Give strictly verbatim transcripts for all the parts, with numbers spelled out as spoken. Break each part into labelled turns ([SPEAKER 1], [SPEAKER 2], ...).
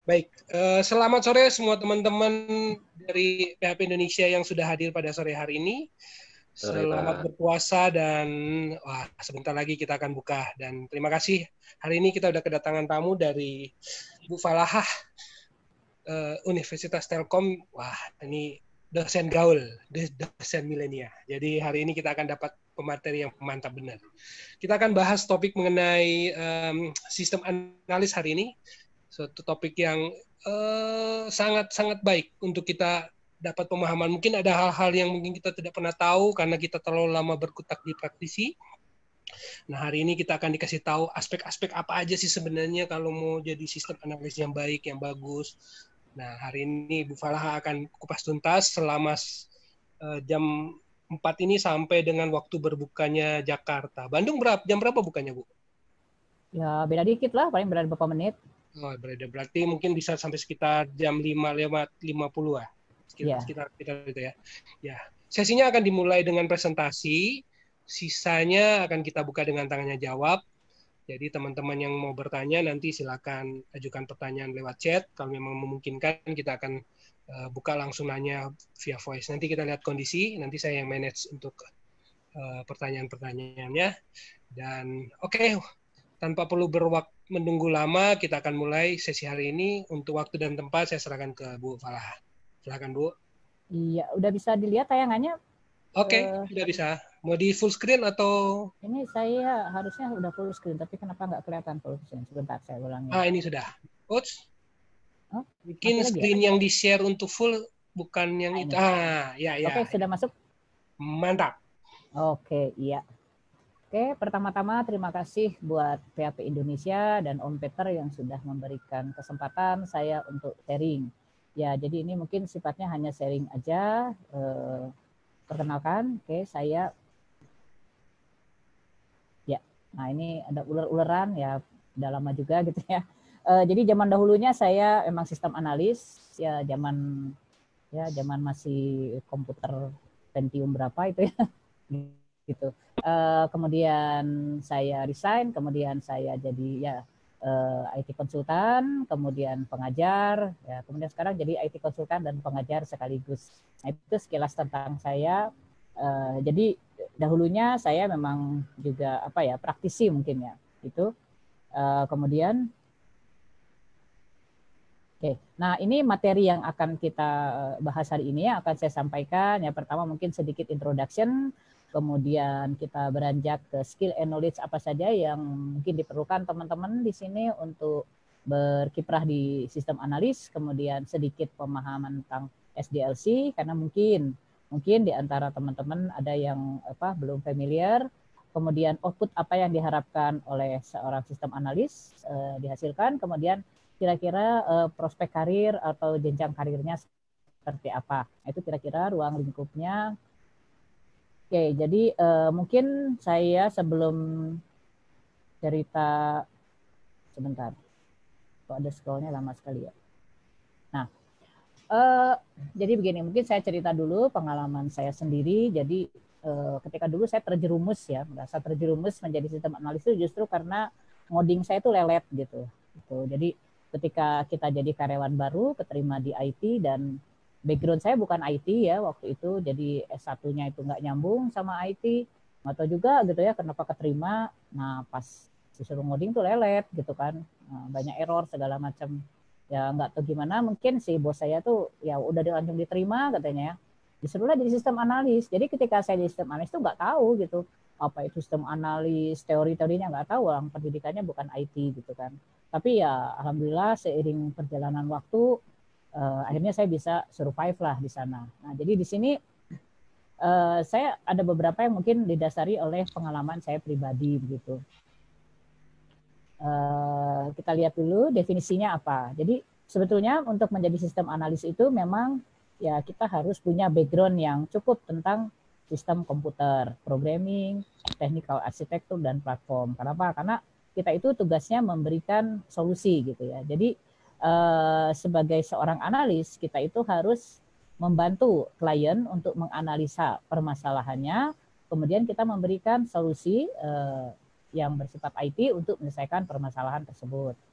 [SPEAKER 1] Baik, uh, selamat sore semua teman-teman dari P H P Indonesia yang sudah hadir pada sore hari ini.
[SPEAKER 2] Sore,
[SPEAKER 1] Selamat
[SPEAKER 2] Pak.
[SPEAKER 1] berpuasa dan wah, sebentar lagi kita akan buka. Dan terima kasih, hari ini kita udah kedatangan tamu dari Bu Falahah, uh, Universitas Telkom. Wah, ini dosen gaul, dosen milenial. Jadi hari ini kita akan dapat pemateri yang mantap benar. Kita akan bahas topik mengenai um, sistem analis hari ini. Suatu topik yang sangat-sangat uh, baik untuk kita dapat pemahaman. Mungkin ada hal-hal yang mungkin kita tidak pernah tahu karena kita terlalu lama berkutat di praktisi. Nah, hari ini kita akan dikasih tahu aspek-aspek apa aja sih sebenarnya kalau mau jadi sistem analis yang baik, yang bagus. Nah, hari ini Bu Falaha akan kupas tuntas selama uh, jam empat ini sampai dengan waktu berbukanya Jakarta. Bandung berapa, jam berapa bukanya, Bu?
[SPEAKER 3] Ya, beda dikit lah, paling beda beberapa menit.
[SPEAKER 1] Oh, berada. Berarti mungkin bisa sampai sekitar jam lima lewat lima puluh lah. Sekitar, yeah. sekitar, sekitar itu ya. Ya. Sesinya akan dimulai dengan presentasi, sisanya akan kita buka dengan tanya jawab. Jadi teman-teman yang mau bertanya nanti silakan ajukan pertanyaan lewat chat. Kalau memang memungkinkan kita akan uh, buka langsung nanya via voice. Nanti kita lihat kondisi, nanti saya yang manage untuk uh, pertanyaan-pertanyaannya. Dan oke, okay, tanpa perlu berwaktu menunggu lama, kita akan mulai sesi hari ini. Untuk waktu dan tempat saya serahkan ke Bu Falaha. Silakan, Bu.
[SPEAKER 3] Iya, udah bisa dilihat tayangannya?
[SPEAKER 1] Oke, okay, uh, udah bisa. Mau di full screen atau?
[SPEAKER 3] Ini saya harusnya udah full screen, tapi kenapa nggak kelihatan full screen? Sebentar, saya ulangi.
[SPEAKER 1] Ah, ini sudah. Oops. Oh, bikin screen ya? Yang di-share untuk full, bukan yang nah, itu. Ini. Ah, ya, ya.
[SPEAKER 3] Oke, okay, sudah masuk?
[SPEAKER 1] Mantap.
[SPEAKER 3] Oke, okay, iya. Oke, pertama-tama terima kasih buat P H P Indonesia dan Om Peter yang sudah memberikan kesempatan saya untuk sharing. Ya, jadi ini mungkin sifatnya hanya sharing aja. Eh, perkenalkan, oke, saya. Ya, nah ini ada ular-ularan ya, udah lama juga gitu ya. Eh, jadi zaman dahulunya saya emang sistem analis, ya zaman ya zaman masih komputer Pentium berapa itu ya, gitu. Uh, kemudian saya resign, kemudian saya jadi ya uh, I T konsultan, kemudian pengajar, ya kemudian sekarang jadi I T konsultan dan pengajar sekaligus. Nah, itu sekilas tentang saya. Uh, jadi dahulunya saya memang juga apa ya praktisi mungkin ya itu. Uh, kemudian, oke, okay. Nah ini materi yang akan kita bahas hari ini yang akan saya sampaikan. Ya pertama mungkin sedikit introduction. Kemudian kita beranjak ke skill and knowledge apa saja yang mungkin diperlukan teman-teman di sini untuk berkiprah di sistem analis. Kemudian sedikit pemahaman tentang S D L C karena mungkin mungkin di antara teman-teman ada yang apa belum familiar. Kemudian output apa yang diharapkan oleh seorang sistem analis eh, dihasilkan. Kemudian kira-kira eh, prospek karir atau jenjang karirnya seperti apa. Itu kira-kira ruang lingkupnya. Oke, jadi uh, mungkin saya sebelum cerita sebentar, kok ada scrollnya lama sekali ya. Nah, uh, jadi begini, mungkin saya cerita dulu pengalaman saya sendiri. Jadi uh, ketika dulu saya terjerumus ya, merasa terjerumus menjadi sistem analis itu justru karena ngoding saya itu lelet gitu. gitu. Jadi ketika kita jadi karyawan baru, keterima di I T dan background saya bukan I T ya waktu itu, jadi S satunya itu nggak nyambung sama I T, nggak tahu juga gitu ya kenapa keterima. Nah pas disuruh ngoding tuh lelet gitu kan, nah, banyak error segala macam. Ya nggak tahu gimana, mungkin si bos saya tuh ya udah langsung diterima katanya ya, disuruhlah jadi sistem analis. Jadi ketika saya jadi sistem analis tuh nggak tahu gitu apa itu sistem analis, teori-teorinya nggak tahu, orang pendidikannya bukan I T gitu kan. Tapi ya alhamdulillah seiring perjalanan waktu Uh, akhirnya saya bisa survive lah di sana. Nah, jadi di sini uh, saya ada beberapa yang mungkin didasari oleh pengalaman saya pribadi begitu. Uh, kita lihat dulu definisinya apa. Jadi sebetulnya untuk menjadi sistem analis itu memang ya kita harus punya background yang cukup tentang sistem komputer, programming, technical arsitektur dan platform. Kenapa? Karena kita itu tugasnya memberikan solusi gitu ya. Jadi Uh, sebagai seorang analis, kita itu harus membantu klien untuk menganalisa permasalahannya, kemudian kita memberikan solusi uh, yang bersifat I T untuk menyelesaikan permasalahan tersebut.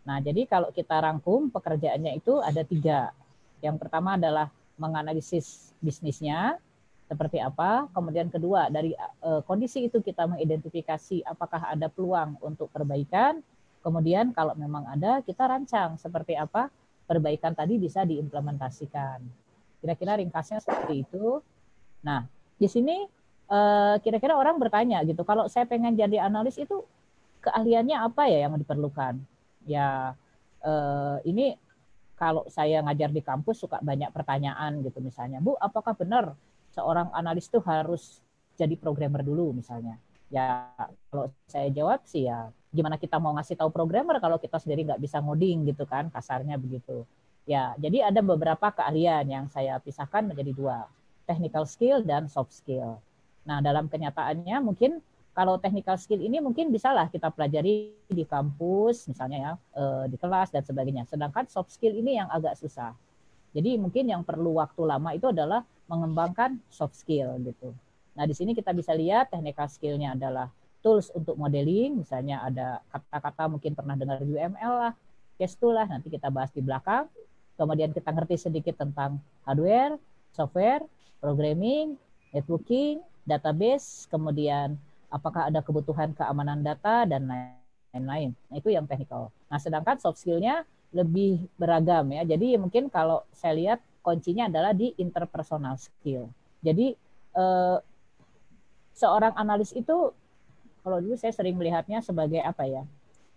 [SPEAKER 3] Nah, jadi kalau kita rangkum pekerjaannya itu ada tiga. Yang pertama adalah menganalisis bisnisnya, seperti apa. Kemudian kedua, dari uh, kondisi itu kita mengidentifikasi apakah ada peluang untuk perbaikan. Kemudian kalau memang ada, kita rancang seperti apa perbaikan tadi bisa diimplementasikan. Kira-kira ringkasnya seperti itu. Nah, di sini uh, kira-kira orang bertanya gitu, kalau saya pengen jadi analis itu keahliannya apa ya yang diperlukan? Ya, uh, ini kalau saya ngajar di kampus suka banyak pertanyaan gitu misalnya, Bu, apakah benar seorang analis itu harus jadi programmer dulu misalnya? Ya kalau saya jawab sih ya, gimana kita mau ngasih tahu programmer kalau kita sendiri nggak bisa ngoding gitu kan, kasarnya begitu. Ya, jadi ada beberapa keahlian yang saya pisahkan menjadi dua, technical skill dan soft skill. Nah, dalam kenyataannya mungkin kalau technical skill ini mungkin bisalah kita pelajari di kampus misalnya ya, di kelas dan sebagainya. Sedangkan soft skill ini yang agak susah. Jadi mungkin yang perlu waktu lama itu adalah mengembangkan soft skill gitu. Nah, di sini kita bisa lihat technical skill-nya adalah tools untuk modeling, misalnya ada kata-kata mungkin pernah dengar U M L lah, case tool lah, nanti kita bahas di belakang. Kemudian kita ngerti sedikit tentang hardware, software, programming, networking, database, kemudian apakah ada kebutuhan keamanan data, dan lain-lain. Nah, itu yang technical. Nah, sedangkan soft skill-nya lebih beragam ya. Jadi mungkin kalau saya lihat kuncinya adalah di interpersonal skill. Jadi eh, seorang analis itu, kalau dulu saya sering melihatnya sebagai apa ya,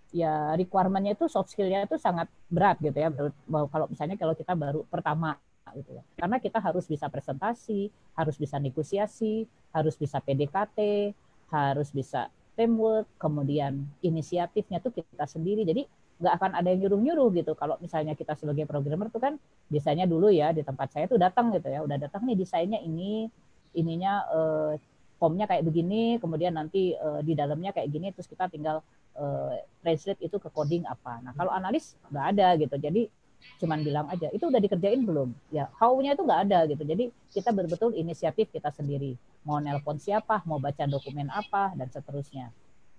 [SPEAKER 3] ya requirement-nya itu soft skill-nya itu sangat berat gitu ya. Kalau misalnya kalau kita baru pertama gitu ya. Karena kita harus bisa presentasi, harus bisa negosiasi, harus bisa P D K T, harus bisa teamwork, kemudian inisiatifnya tuh kita sendiri. Jadi nggak akan ada yang nyuruh-nyuruh gitu. Kalau misalnya kita sebagai programmer tuh kan biasanya dulu ya di tempat saya tuh datang gitu ya, udah datang nih desainnya ini, ininya eh, formnya kayak begini, kemudian nanti eh, di dalamnya kayak gini, terus kita tinggal eh, translate itu ke coding apa. Nah kalau analis nggak ada gitu. Jadi cuman bilang aja, itu udah dikerjain belum? Ya, how-nya itu nggak ada gitu. Jadi kita betul-betul inisiatif kita sendiri. Mau nelpon siapa, mau baca dokumen apa, dan seterusnya.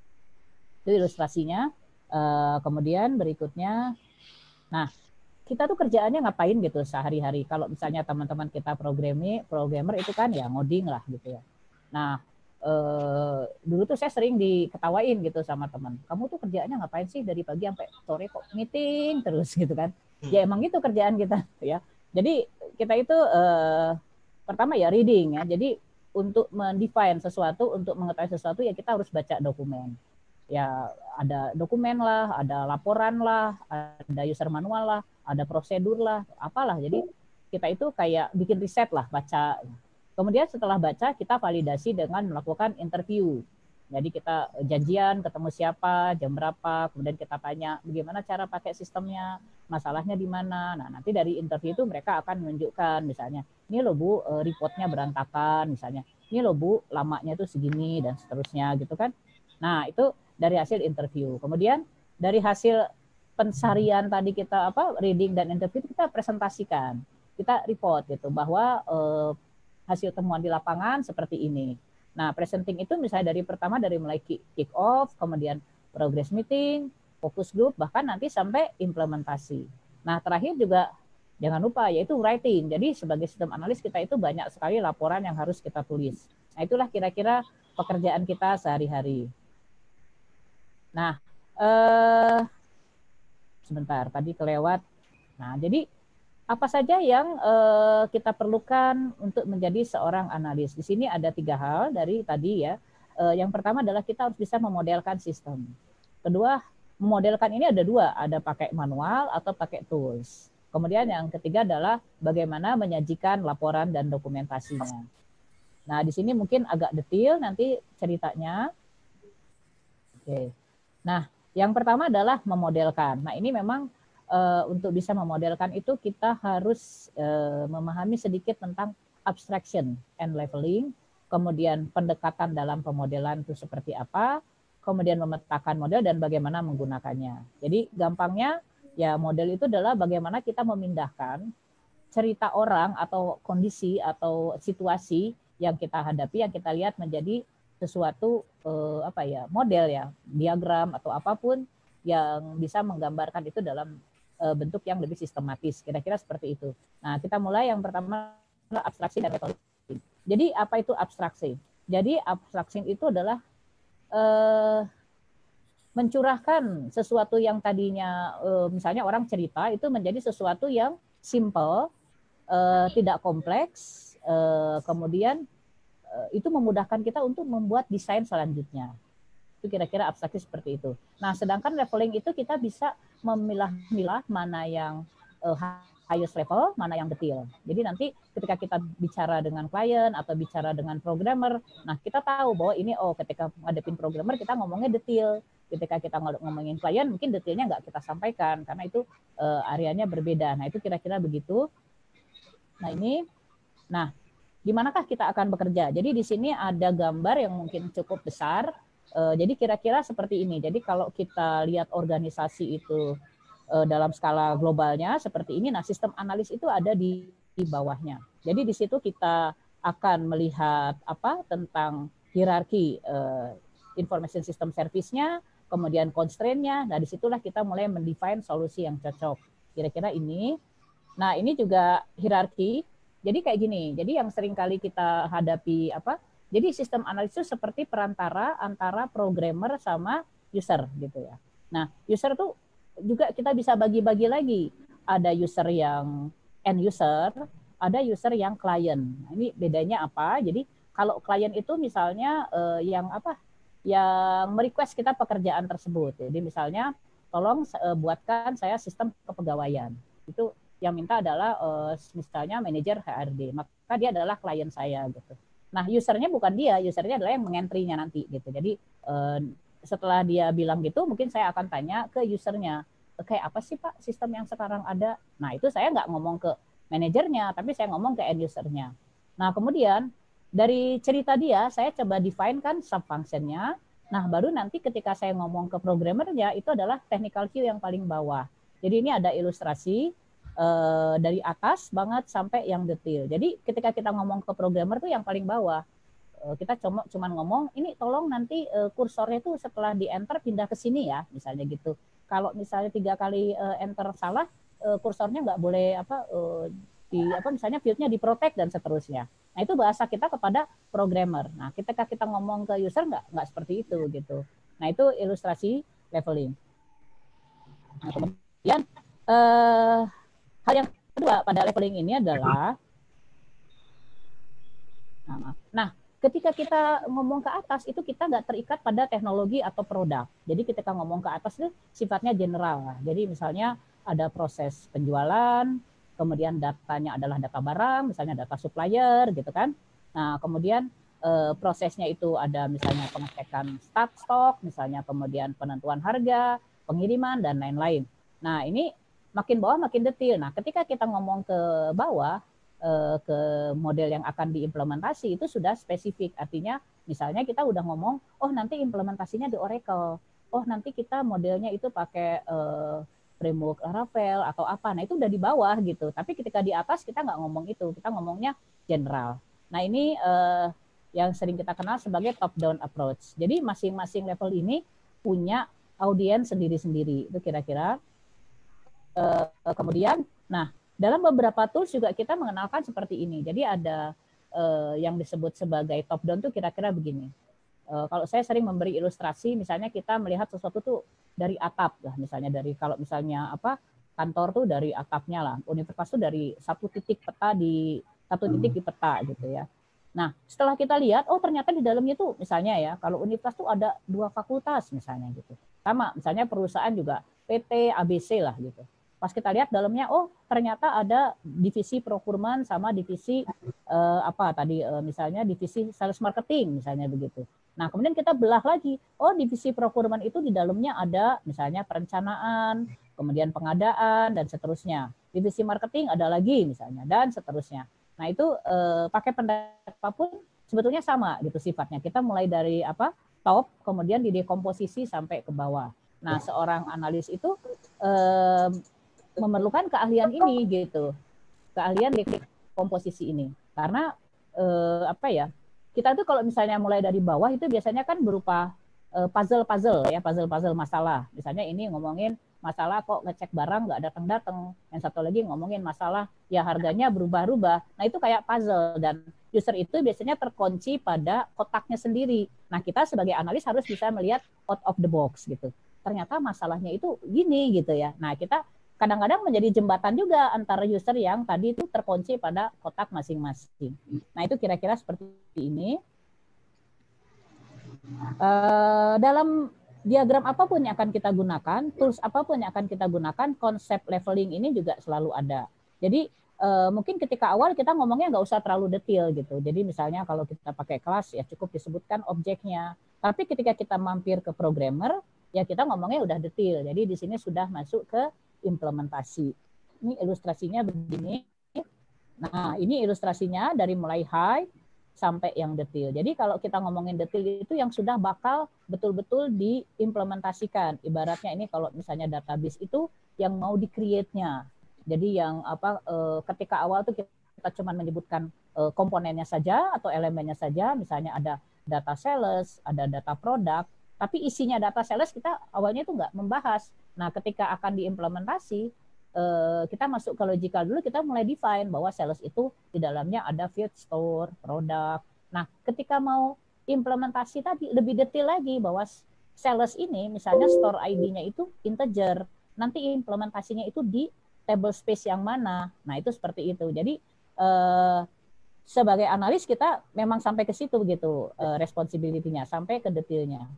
[SPEAKER 3] Itu ilustrasinya. Uh, kemudian berikutnya, nah kita tuh kerjaannya ngapain gitu sehari-hari. Kalau misalnya teman-teman kita programmer, programmer itu kan ya ngoding lah gitu ya. Nah, Uh, dulu tuh saya sering diketawain gitu sama teman. Kamu tuh kerjaannya ngapain sih dari pagi sampai sore kok meeting terus gitu kan? Ya emang gitu kerjaan kita ya. Jadi kita itu uh, pertama ya reading ya. Jadi untuk mendefine sesuatu, untuk mengetahui sesuatu ya kita harus baca dokumen. Ya ada dokumen lah, ada laporan lah, ada user manual lah, ada prosedur lah, apalah. Jadi kita itu kayak bikin riset lah, baca. Kemudian setelah baca, kita validasi dengan melakukan interview. Jadi kita janjian, ketemu siapa, jam berapa, kemudian kita tanya bagaimana cara pakai sistemnya, masalahnya di mana. Nah, nanti dari interview itu mereka akan menunjukkan, misalnya, ini loh Bu, reportnya berantakan, misalnya, ini loh Bu, lamanya itu segini, dan seterusnya gitu kan. Nah, itu dari hasil interview. Kemudian dari hasil pencarian tadi kita apa reading dan interview, kita presentasikan, kita report gitu bahwa eh, hasil temuan di lapangan seperti ini. Nah, presenting itu misalnya dari pertama dari mulai kick off, kemudian progress meeting, focus group, bahkan nanti sampai implementasi. Nah, terakhir juga jangan lupa yaitu writing. Jadi sebagai sistem analis kita itu banyak sekali laporan yang harus kita tulis. Nah, itulah kira-kira pekerjaan kita sehari-hari. Nah, eh, sebentar, tadi kelewat. Nah, jadi apa saja yang uh, kita perlukan untuk menjadi seorang analis? Di sini ada tiga hal dari tadi ya. Uh, yang pertama adalah kita harus bisa memodelkan sistem. Kedua, memodelkan ini ada dua, ada pakai manual atau pakai tools. Kemudian yang ketiga adalah bagaimana menyajikan laporan dan dokumentasinya. Nah, di sini mungkin agak detail nanti ceritanya. Oke. Nah, yang pertama adalah memodelkan. Nah, ini memang Uh, untuk bisa memodelkan itu kita harus uh, memahami sedikit tentang abstraction and leveling, kemudian pendekatan dalam pemodelan itu seperti apa, kemudian memetakan model dan bagaimana menggunakannya. Jadi gampangnya ya model itu adalah bagaimana kita memindahkan cerita orang atau kondisi atau situasi yang kita hadapi, yang kita lihat menjadi sesuatu uh, apa ya model ya, diagram atau apapun, yang bisa menggambarkan itu dalam uh, bentuk yang lebih sistematis. Kira-kira seperti itu. Nah, kita mulai yang pertama abstraksi dan leveling. Jadi apa itu abstraksi? Jadi abstraksi itu adalah uh, mencurahkan sesuatu yang tadinya uh, misalnya orang cerita itu menjadi sesuatu yang simple, uh, tidak kompleks, uh, kemudian uh, itu memudahkan kita untuk membuat desain selanjutnya. Itu kira-kira abstraksi seperti itu. Nah, sedangkan leveling itu kita bisa memilah-milah mana yang uh, highest level, mana yang detail. Jadi nanti ketika kita bicara dengan klien atau bicara dengan programmer, nah kita tahu bahwa ini oh ketika ngadepin programmer kita ngomongnya detail. Ketika kita ngomongin klien mungkin detailnya nggak kita sampaikan karena itu uh, areanya berbeda. Nah, itu kira-kira begitu. Nah, ini nah, dimanakah kita akan bekerja? Jadi di sini ada gambar yang mungkin cukup besar. Uh, jadi kira-kira seperti ini. Jadi kalau kita lihat organisasi itu uh, dalam skala globalnya seperti ini, nah sistem analis itu ada di, di bawahnya. Jadi di situ kita akan melihat apa tentang hierarki uh, information system service-nya, kemudian constraint-nya. Nah disitulah kita mulai mendefine solusi yang cocok. Kira-kira ini. Nah ini juga hierarki. Jadi kayak gini. Jadi yang sering kali kita hadapi apa? Jadi sistem analisis seperti perantara antara programmer sama user gitu ya. Nah, user tuh juga kita bisa bagi-bagi lagi. Ada user yang end user, ada user yang client. Nah, ini bedanya apa? Jadi kalau klien itu misalnya eh, yang apa? Yang merequest kita pekerjaan tersebut. Jadi misalnya tolong eh, buatkan saya sistem kepegawaian. Itu yang minta adalah eh, misalnya manajer H R D. Maka dia adalah klien saya gitu. Nah, usernya bukan dia, usernya adalah yang mengentrinya nanti gitu. Jadi eh, setelah dia bilang gitu, mungkin saya akan tanya ke usernya, kayak apa sih Pak sistem yang sekarang ada? Nah, itu saya nggak ngomong ke manajernya, tapi saya ngomong ke end usernya. Nah, kemudian dari cerita dia, saya coba define kan sub-functionnya. Nah, baru nanti ketika saya ngomong ke programmernya, itu adalah technical view yang paling bawah. Jadi ini ada ilustrasi, Uh, dari atas banget sampai yang detail. Jadi ketika kita ngomong ke programmer tuh yang paling bawah, uh, kita cuma cuman ngomong ini tolong nanti uh, kursornya tuh setelah di enter pindah ke sini ya, misalnya gitu. Kalau misalnya tiga kali uh, enter salah, uh, kursornya nggak boleh apa uh, di apa misalnya field-nya diprotect dan seterusnya. Nah itu bahasa kita kepada programmer. Nah ketika kita ngomong ke user nggak nggak seperti itu gitu. Nah itu ilustrasi leveling. Nah, kemudian uh, hal yang kedua pada leveling ini adalah, nah ketika kita ngomong ke atas itu kita nggak terikat pada teknologi atau produk. Jadi ketika ngomong ke atas itu sifatnya general. Jadi misalnya ada proses penjualan, kemudian datanya adalah data barang, misalnya data supplier gitu kan. Nah kemudian eh, prosesnya itu ada misalnya pengecekan start stok, misalnya kemudian penentuan harga, pengiriman dan lain-lain. Nah ini makin bawah makin detail. Nah, ketika kita ngomong ke bawah, eh, ke model yang akan diimplementasi itu sudah spesifik. Artinya, misalnya kita udah ngomong, oh nanti implementasinya di Oracle. Oh nanti kita modelnya itu pakai eh, framework Laravel atau apa. Nah, itu udah di bawah gitu. Tapi ketika di atas kita nggak ngomong itu. Kita ngomongnya general. Nah, ini eh, yang sering kita kenal sebagai top-down approach. Jadi, masing-masing level ini punya audiens sendiri-sendiri. Itu kira-kira. Uh, kemudian, nah dalam beberapa tools juga kita mengenalkan seperti ini. Jadi ada uh, yang disebut sebagai top down tuh kira-kira begini. Uh, kalau saya sering memberi ilustrasi, misalnya kita melihat sesuatu tuh dari atap lah, misalnya dari kalau misalnya apa kantor tuh dari atapnya lah, universitas tuh dari satu titik peta di satu titik di peta gitu ya. Nah setelah kita lihat, oh ternyata di dalamnya tuh misalnya ya, kalau universitas tuh ada dua fakultas misalnya gitu. Sama misalnya perusahaan juga P T A B C lah gitu. Pas kita lihat dalamnya, oh ternyata ada divisi procurement sama divisi eh, apa tadi eh, misalnya divisi sales marketing misalnya begitu. Nah kemudian kita belah lagi, oh divisi procurement itu di dalamnya ada misalnya perencanaan, kemudian pengadaan dan seterusnya. Divisi marketing ada lagi misalnya dan seterusnya. Nah itu eh, pakai pendekatan apapun sebetulnya sama gitu sifatnya. Kita mulai dari apa top, kemudian didekomposisi sampai ke bawah. Nah seorang analis itu eh, memerlukan keahlian ini gitu, keahlian di komposisi ini, karena eh, apa ya, kita tuh kalau misalnya mulai dari bawah itu biasanya kan berupa puzzle-puzzle ya, puzzle-puzzle masalah. Misalnya ini ngomongin masalah kok ngecek barang nggak datang-datang. Yang satu lagi ngomongin masalah ya harganya berubah-ubah. Nah itu kayak puzzle dan user itu biasanya terkunci pada kotaknya sendiri. Nah kita sebagai analis harus bisa melihat out of the box gitu. Ternyata masalahnya itu gini gitu ya. Nah kita kadang-kadang menjadi jembatan juga antara user yang tadi itu terkunci pada kotak masing-masing. Nah itu kira-kira seperti ini. Uh, dalam diagram apapun yang akan kita gunakan, tools apapun yang akan kita gunakan, konsep leveling ini juga selalu ada. Jadi uh, mungkin ketika awal kita ngomongnya nggak usah terlalu detail gitu. Jadi misalnya kalau kita pakai kelas ya cukup disebutkan objeknya. Tapi ketika kita mampir ke programmer, ya kita ngomongnya udah detail. Jadi di sini sudah masuk ke implementasi. Ini ilustrasinya begini. Nah ini ilustrasinya dari mulai high sampai yang detail. Jadi kalau kita ngomongin detail itu yang sudah bakal betul-betul diimplementasikan. Ibaratnya ini kalau misalnya database itu yang mau di-create-nya. Jadi yang apa ketika awal tuh kita cuma menyebutkan komponennya saja atau elemennya saja, misalnya ada data sales, ada data produk, tapi isinya data sales kita awalnya itu nggak membahas. Nah, ketika akan diimplementasi, kita masuk ke logical dulu, kita mulai define bahwa sales itu di dalamnya ada field store, produk. Nah, ketika mau implementasi tadi lebih detail lagi bahwa sales ini misalnya store I D-nya itu integer, nanti implementasinya itu di table space yang mana. Nah, itu seperti itu. Jadi eh, sebagai analis kita memang sampai ke situ begitu eh, responsibility-nya, sampai ke detailnya.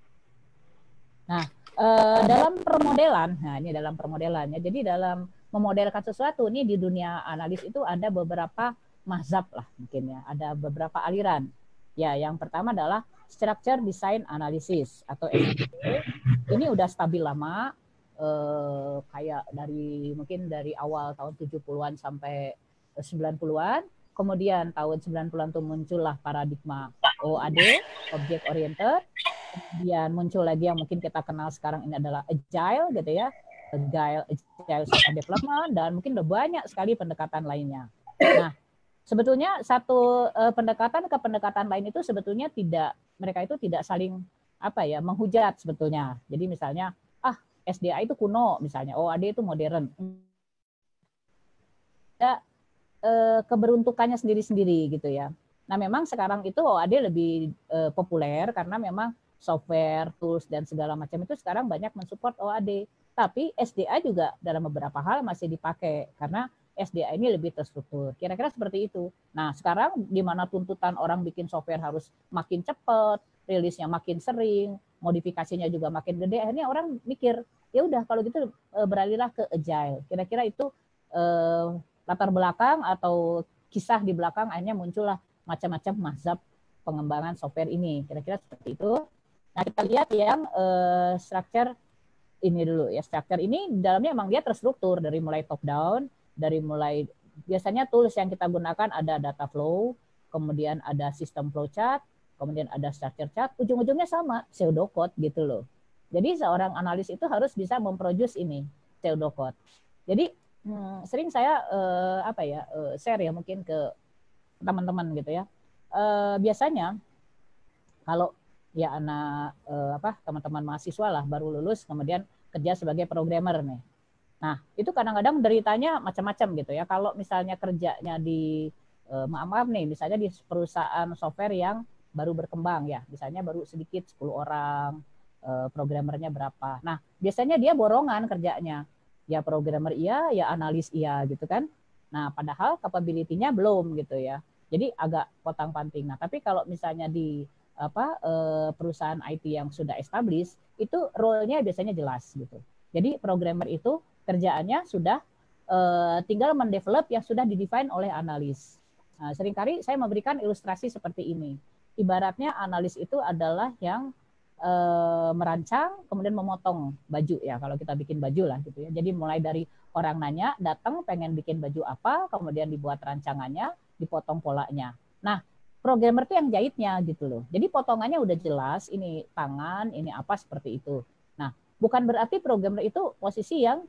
[SPEAKER 3] Nah, Uh, dalam permodelan, nah ini dalam permodelannya. Jadi dalam memodelkan sesuatu ini di dunia analis itu ada beberapa mazhab lah mungkin ya, ada beberapa aliran. Ya, yang pertama adalah Structure Design Analysis atau S D A. Ini udah stabil lama, uh, kayak dari mungkin dari awal tahun tujuh puluhan sampai sembilan puluhan. Kemudian tahun sembilan puluhan itu muncullah paradigma O A D, Object Oriented. Kemudian muncul lagi yang mungkin kita kenal sekarang ini adalah agile gitu ya, agile, agile software development, dan mungkin udah banyak sekali pendekatan lainnya. Nah, sebetulnya satu uh, pendekatan ke pendekatan lain itu sebetulnya tidak, mereka itu tidak saling apa ya menghujat sebetulnya. Jadi misalnya ah S D A itu kuno misalnya, O A D itu modern. Ada uh, keberuntukannya sendiri-sendiri gitu ya. Nah, memang sekarang itu O A D lebih uh, populer karena memang software, tools, dan segala macam itu sekarang banyak mensupport O A D. Tapi S D A juga dalam beberapa hal masih dipakai karena S D A ini lebih terstruktur. Kira-kira seperti itu. Nah, sekarang di mana tuntutan orang bikin software harus makin cepat, rilisnya makin sering, modifikasinya juga makin gede, akhirnya orang mikir, ya udah kalau gitu beralihlah ke agile. Kira-kira itu eh, latar belakang atau kisah di belakang akhirnya muncullah macam-macam mazhab pengembangan software ini. Kira-kira seperti itu. Nah, kita lihat yang uh, structure ini dulu ya. Structure ini dalamnya emang dia terstruktur dari mulai top down, dari mulai biasanya tools yang kita gunakan ada data flow, kemudian ada system flow chart, kemudian ada structure chart, ujung-ujungnya sama, pseudocode gitu loh. Jadi seorang analis itu harus bisa memproduce ini, pseudocode. Jadi hmm, sering saya uh, apa ya, uh, share ya mungkin ke teman-teman gitu ya. Uh, biasanya kalau ya anak eh, apa teman-teman mahasiswa lah baru lulus kemudian kerja sebagai programmer nih. Nah, itu kadang-kadang deritanya macam-macam gitu ya. Kalau misalnya kerjanya di eh, maaf-maaf nih, misalnya di perusahaan software yang baru berkembang ya, misalnya baru sedikit sepuluh orang, eh, programmernya berapa. Nah, biasanya dia borongan kerjanya. Ya programmer iya, ya analis iya gitu kan. Nah, padahal capability-nya belum gitu ya. Jadi agak potang-panting. Nah, tapi kalau misalnya di apa perusahaan I T yang sudah established itu role-nya biasanya jelas gitu. Jadi programmer itu kerjaannya sudah uh, tinggal mendevelop yang sudah didefine oleh analis. Nah, seringkali saya memberikan ilustrasi seperti ini. Ibaratnya analis itu adalah yang uh, merancang kemudian memotong baju ya kalau kita bikin baju lah gitu ya. Jadi mulai dari orang nanya datang pengen bikin baju apa, kemudian dibuat rancangannya, dipotong polanya. Nah, programmer itu yang jahitnya gitu loh. Jadi potongannya udah jelas, ini tangan, ini apa seperti itu. Nah, bukan berarti programmer itu posisi yang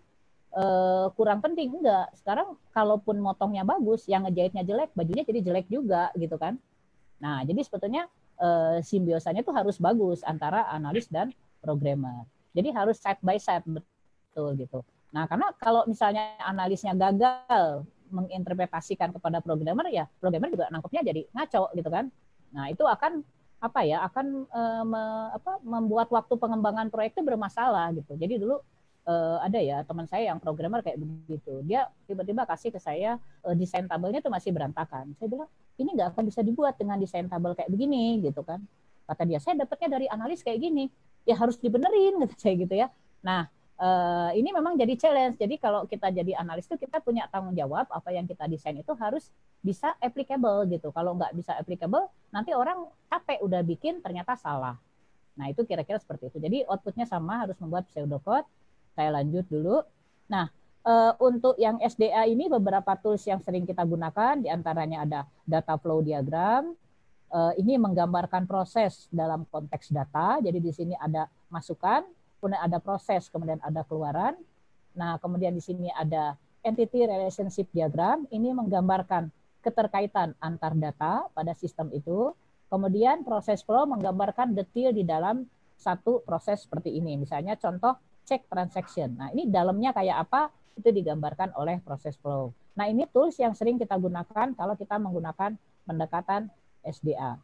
[SPEAKER 3] uh, kurang penting, enggak. Sekarang kalaupun motongnya bagus, yang ngejahitnya jelek, bajunya jadi jelek juga gitu kan. Nah, jadi sebetulnya uh, simbiosanya itu harus bagus antara analis dan programmer. Jadi harus side by side, betul gitu. Nah, karena kalau misalnya analisnya gagal menginterpretasikan kepada programmer, ya programmer juga nangkepnya jadi ngaco gitu kan. Nah, itu akan apa ya? Akan uh, me, apa, membuat waktu pengembangan proyek itu bermasalah gitu. Jadi dulu uh, ada ya teman saya yang programmer kayak begitu. Dia tiba-tiba kasih ke saya uh, desain tabelnya tuh masih berantakan. Saya bilang, ini nggak akan bisa dibuat dengan desain tabel kayak begini gitu kan. Kata dia, saya dapatnya dari analis kayak gini. Ya harus dibenerin gitu saya gitu ya. Nah, Uh, ini memang jadi challenge. Jadi kalau kita jadi analis itu kita punya tanggung jawab apa yang kita desain itu harus bisa applicable gitu. Kalau nggak bisa applicable, nanti orang capek udah bikin ternyata salah. Nah itu kira-kira seperti itu. Jadi outputnya sama, harus membuat pseudocode. Saya lanjut dulu. Nah uh, untuk yang S D A ini beberapa tools yang sering kita gunakan, diantaranya ada data flow diagram. Uh, ini menggambarkan proses dalam konteks data. Jadi di sini ada masukan, kemudian ada proses, kemudian ada keluaran. Nah, kemudian di sini ada entity relationship diagram. Ini menggambarkan keterkaitan antar data pada sistem itu. Kemudian proses flow menggambarkan detail di dalam satu proses seperti ini. Misalnya contoh check transaction. Nah, ini dalamnya kayak apa? Itu digambarkan oleh proses flow. Nah, ini tools yang sering kita gunakan kalau kita menggunakan pendekatan S D A.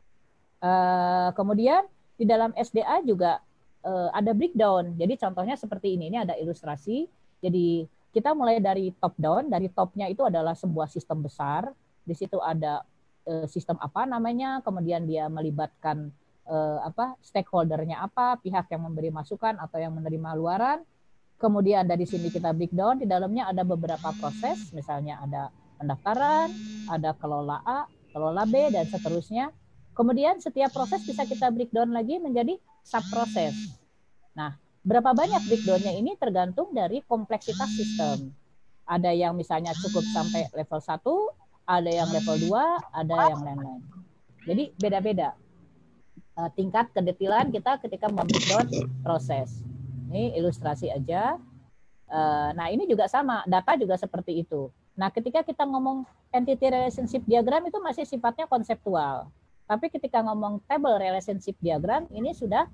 [SPEAKER 3] Uh, kemudian di dalam S D A juga Uh, ada breakdown. Jadi contohnya seperti ini. Ini ada ilustrasi. Jadi kita mulai dari top down. Dari topnya itu adalah sebuah sistem besar. Di situ ada uh, sistem apa namanya. Kemudian dia melibatkan uh, apa stakeholdernya apa, pihak yang memberi masukan atau yang menerima luaran. Kemudian dari sini kita breakdown. Di dalamnya ada beberapa proses. Misalnya ada pendaftaran, ada kelola A, kelola B, dan seterusnya. Kemudian setiap proses bisa kita breakdown lagi menjadi subproses. Nah, berapa banyak breakdown-nya ini tergantung dari kompleksitas sistem. Ada yang misalnya cukup sampai level satu, ada yang level dua, ada yang lain-lain. Jadi beda-beda tingkat kedetilan kita ketika membreakdown proses. Ini ilustrasi aja. Nah, ini juga sama, data juga seperti itu. Nah, ketika kita ngomong entity relationship diagram itu masih sifatnya konseptual. Tapi ketika ngomong table relationship diagram ini sudah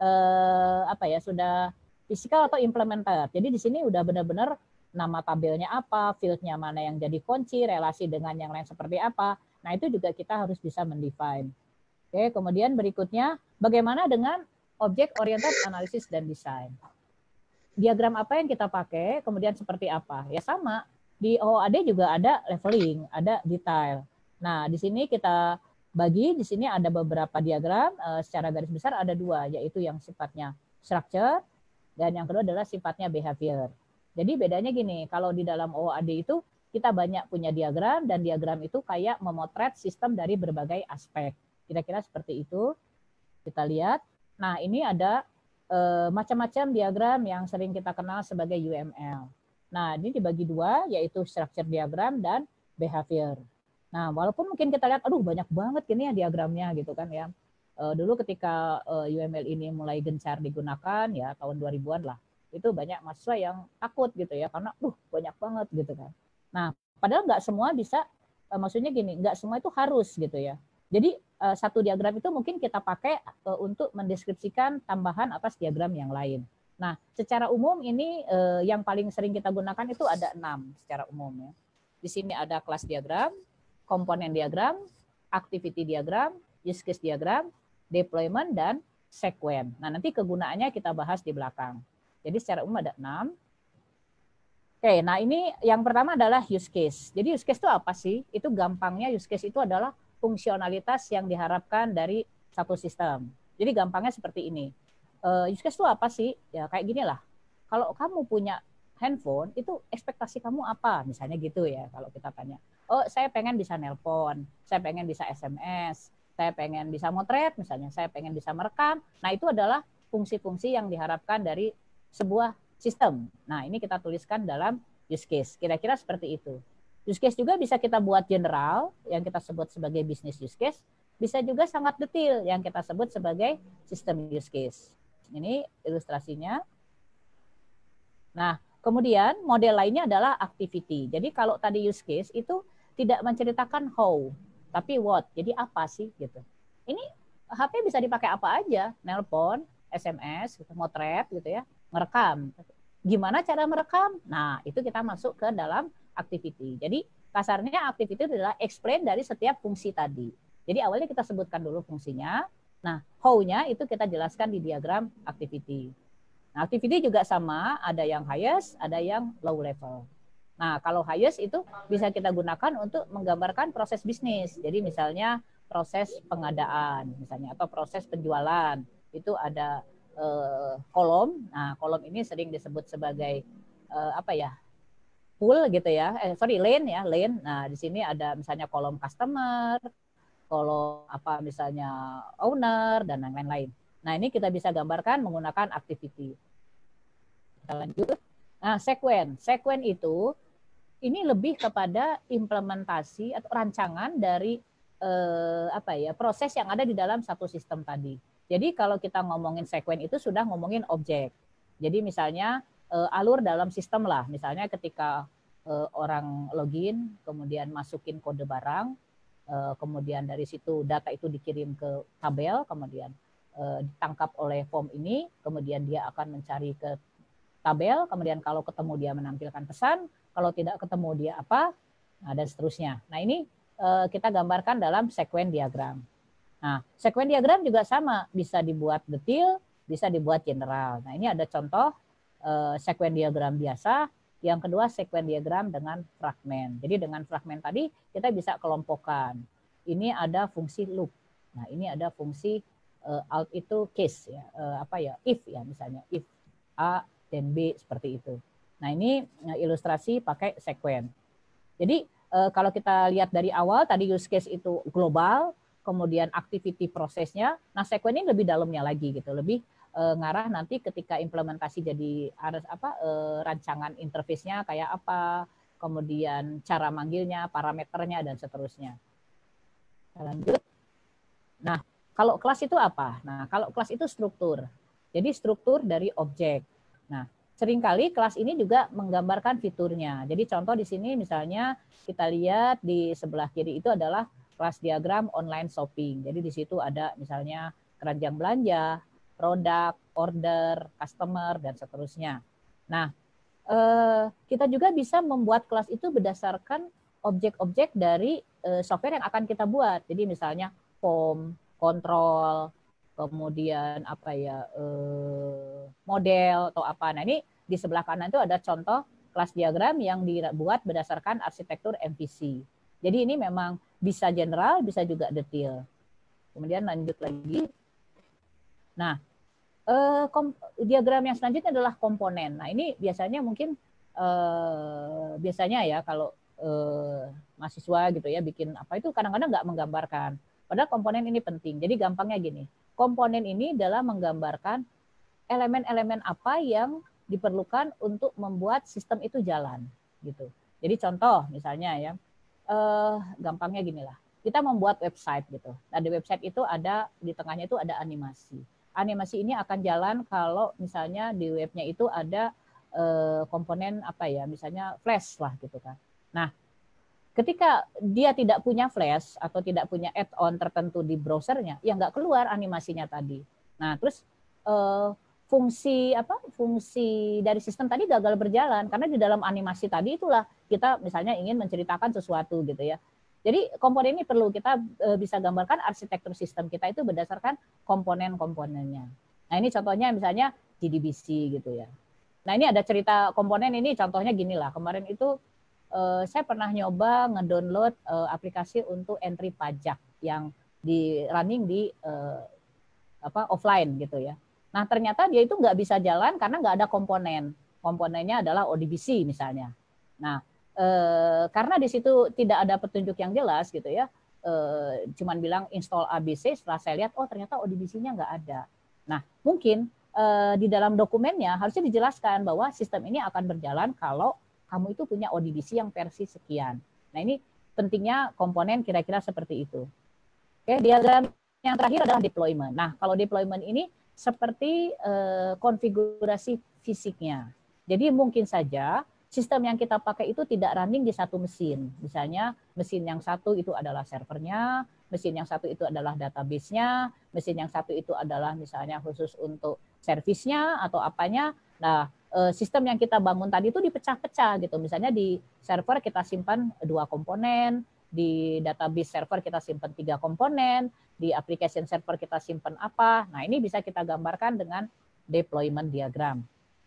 [SPEAKER 3] eh, apa ya, sudah fisikal atau implementer. Jadi di sini udah benar-benar nama tabelnya apa, fieldnya mana yang jadi kunci, relasi dengan yang lain seperti apa. Nah itu juga kita harus bisa mendefine. Oke, kemudian berikutnya bagaimana dengan object oriented analysis dan design. Diagram apa yang kita pakai, kemudian seperti apa? Ya sama. Di O O A D juga ada leveling, ada detail. Nah di sini kita bagi, di sini ada beberapa diagram, uh, secara garis besar ada dua, yaitu yang sifatnya structure, dan yang kedua adalah sifatnya behavior. Jadi bedanya gini, kalau di dalam O O A D itu kita banyak punya diagram, dan diagram itu kayak memotret sistem dari berbagai aspek. Kira-kira seperti itu, kita lihat. Nah ini ada uh, macam-macam diagram yang sering kita kenal sebagai U M L. Nah ini dibagi dua, yaitu structure diagram dan behavior. Nah, walaupun mungkin kita lihat, aduh banyak banget ini ya diagramnya gitu kan ya. E, dulu ketika e, U M L ini mulai gencar digunakan ya tahun dua ribuan lah, itu banyak mahasiswa yang takut gitu ya, karena aduh banyak banget gitu kan. Nah, padahal nggak semua bisa, e, maksudnya gini, nggak semua itu harus gitu ya. Jadi e, satu diagram itu mungkin kita pakai e, untuk mendeskripsikan tambahan atas diagram yang lain. Nah, secara umum ini e, yang paling sering kita gunakan itu ada enam secara umum ya. Di sini ada kelas diagram, komponen diagram, activity diagram, use case diagram, deployment, dan sequence. Nah, nanti kegunaannya kita bahas di belakang. Jadi secara umum ada enam. Oke, nah ini yang pertama adalah use case. Jadi use case itu apa sih? Itu gampangnya use case itu adalah fungsionalitas yang diharapkan dari satu sistem. Jadi gampangnya seperti ini. Uh, use case itu apa sih? Ya kayak gini lah. Kalau kamu punya handphone, itu ekspektasi kamu apa? Misalnya gitu ya, kalau kita tanya. Oh, saya pengen bisa nelpon, saya pengen bisa S M S, saya pengen bisa motret, misalnya saya pengen bisa merekam. Nah, itu adalah fungsi-fungsi yang diharapkan dari sebuah sistem. Nah, ini kita tuliskan dalam use case. Kira-kira seperti itu. Use case juga bisa kita buat general, yang kita sebut sebagai business use case. Bisa juga sangat detail, yang kita sebut sebagai system use case. Ini ilustrasinya. Nah, kemudian model lainnya adalah activity. Jadi kalau tadi use case itu tidak menceritakan how, tapi what. Jadi apa sih gitu. Ini H P bisa dipakai apa aja, nelpon, S M S, gitu, motret gitu ya, merekam. Gimana cara merekam? Nah, itu kita masuk ke dalam activity. Jadi kasarnya activity itu adalah explain dari setiap fungsi tadi. Jadi awalnya kita sebutkan dulu fungsinya. Nah, how-nya itu kita jelaskan di diagram activity. Nah, activity juga sama, ada yang highest, ada yang low level. Nah, kalau highest itu bisa kita gunakan untuk menggambarkan proses bisnis. Jadi misalnya proses pengadaan, misalnya atau proses penjualan. Itu ada eh, kolom. Nah, kolom ini sering disebut sebagai eh, apa ya? Pool gitu ya. Eh, sorry, lane ya, lane. Nah, di sini ada misalnya kolom customer, kolom apa misalnya owner dan lain-lain. Nah, ini kita bisa gambarkan menggunakan activity. Kita lanjut. Nah, sekuen. Sekuen itu ini lebih kepada implementasi atau rancangan dari eh, apa ya proses yang ada di dalam satu sistem tadi. Jadi kalau kita ngomongin sekuen itu sudah ngomongin objek. Jadi misalnya eh, alur dalam sistem lah. Misalnya ketika eh, orang login, kemudian masukin kode barang, eh, kemudian dari situ data itu dikirim ke tabel, kemudian eh, ditangkap oleh form ini, kemudian dia akan mencari ke tabel, kemudian kalau ketemu dia menampilkan pesan, kalau tidak ketemu dia apa, nah, dan seterusnya. Nah ini eh, kita gambarkan dalam sekuen diagram. Nah sekuen diagram juga sama, bisa dibuat detail, bisa dibuat general. Nah ini ada contoh eh, sekuen diagram biasa, yang kedua sekuen diagram dengan fragmen. Jadi dengan fragmen tadi kita bisa kelompokkan. Ini ada fungsi loop. Nah ini ada fungsi eh, alt itu case ya, eh, apa ya, if ya misalnya, if A dan B seperti itu. Nah ini ilustrasi pakai sekuen. Jadi kalau kita lihat dari awal tadi use case itu global, kemudian activity prosesnya, nah sekuen ini lebih dalamnya lagi gitu, lebih uh, ngarah nanti ketika implementasi jadi harus apa uh, rancangan interface-nya kayak apa, kemudian cara manggilnya, parameternya dan seterusnya. Kita lanjut. Nah kalau kelas itu apa? Nah kalau kelas itu struktur. Jadi struktur dari objek. Nah, seringkali kelas ini juga menggambarkan fiturnya. Jadi contoh di sini misalnya kita lihat di sebelah kiri itu adalah kelas diagram online shopping. Jadi di situ ada misalnya keranjang belanja, produk, order, customer, dan seterusnya. Nah, eh, kita juga bisa membuat kelas itu berdasarkan objek-objek dari eh, software yang akan kita buat. Jadi misalnya form, kontrol, kemudian apa ya eh, model atau apa. Nah ini di sebelah kanan itu ada contoh kelas diagram yang dibuat berdasarkan arsitektur M V C. Jadi ini memang bisa general, bisa juga detail. Kemudian lanjut lagi. Nah eh, diagram yang selanjutnya adalah komponen. Nah ini biasanya mungkin eh, biasanya ya kalau eh, mahasiswa gitu ya bikin apa itu kadang-kadang nggak menggambarkan. Padahal komponen ini penting. Jadi gampangnya gini, komponen ini adalah menggambarkan elemen-elemen apa yang diperlukan untuk membuat sistem itu jalan gitu. Jadi contoh misalnya ya, eh, gampangnya gini lah, kita membuat website gitu. Nah di website itu ada di tengahnya itu ada animasi. Animasi ini akan jalan kalau misalnya di webnya itu ada eh, komponen apa ya, misalnya flash lah gitu kan. Nah ketika dia tidak punya flash atau tidak punya add-on tertentu di browsernya, ya nggak keluar animasinya tadi. Nah, terus eh, fungsi apa? Fungsi dari sistem tadi gagal berjalan karena di dalam animasi tadi itulah kita misalnya ingin menceritakan sesuatu gitu ya. Jadi komponen ini perlu kita eh, bisa gambarkan arsitektur sistem kita itu berdasarkan komponen-komponennya. Nah, ini contohnya misalnya G D B C gitu ya. Nah, ini ada cerita komponen ini contohnya gini lah. Kemarin itu Uh, saya pernah nyoba ngedownload uh, aplikasi untuk entry pajak yang di running di uh, apa offline gitu ya. Nah ternyata dia itu nggak bisa jalan karena nggak ada komponen. Komponennya adalah O D B C misalnya. Nah uh, karena di situ tidak ada petunjuk yang jelas gitu ya, uh, cuman bilang install A B C. Setelah saya lihat, oh ternyata O D B C-nya nggak ada. Nah mungkin uh, di dalam dokumennya harusnya dijelaskan bahwa sistem ini akan berjalan kalau kamu itu punya O D B C yang versi sekian. Nah ini pentingnya komponen kira-kira seperti itu. Oke, diagram yang terakhir adalah deployment. Nah kalau deployment ini seperti eh, konfigurasi fisiknya. Jadi mungkin saja sistem yang kita pakai itu tidak running di satu mesin. Misalnya mesin yang satu itu adalah servernya, mesin yang satu itu adalah database-nya, mesin yang satu itu adalah misalnya khusus untuk servisnya atau apanya. Nah, sistem yang kita bangun tadi itu dipecah-pecah gitu. Misalnya di server kita simpan dua komponen, di database server kita simpan tiga komponen, di application server kita simpan apa. Nah, ini bisa kita gambarkan dengan deployment diagram.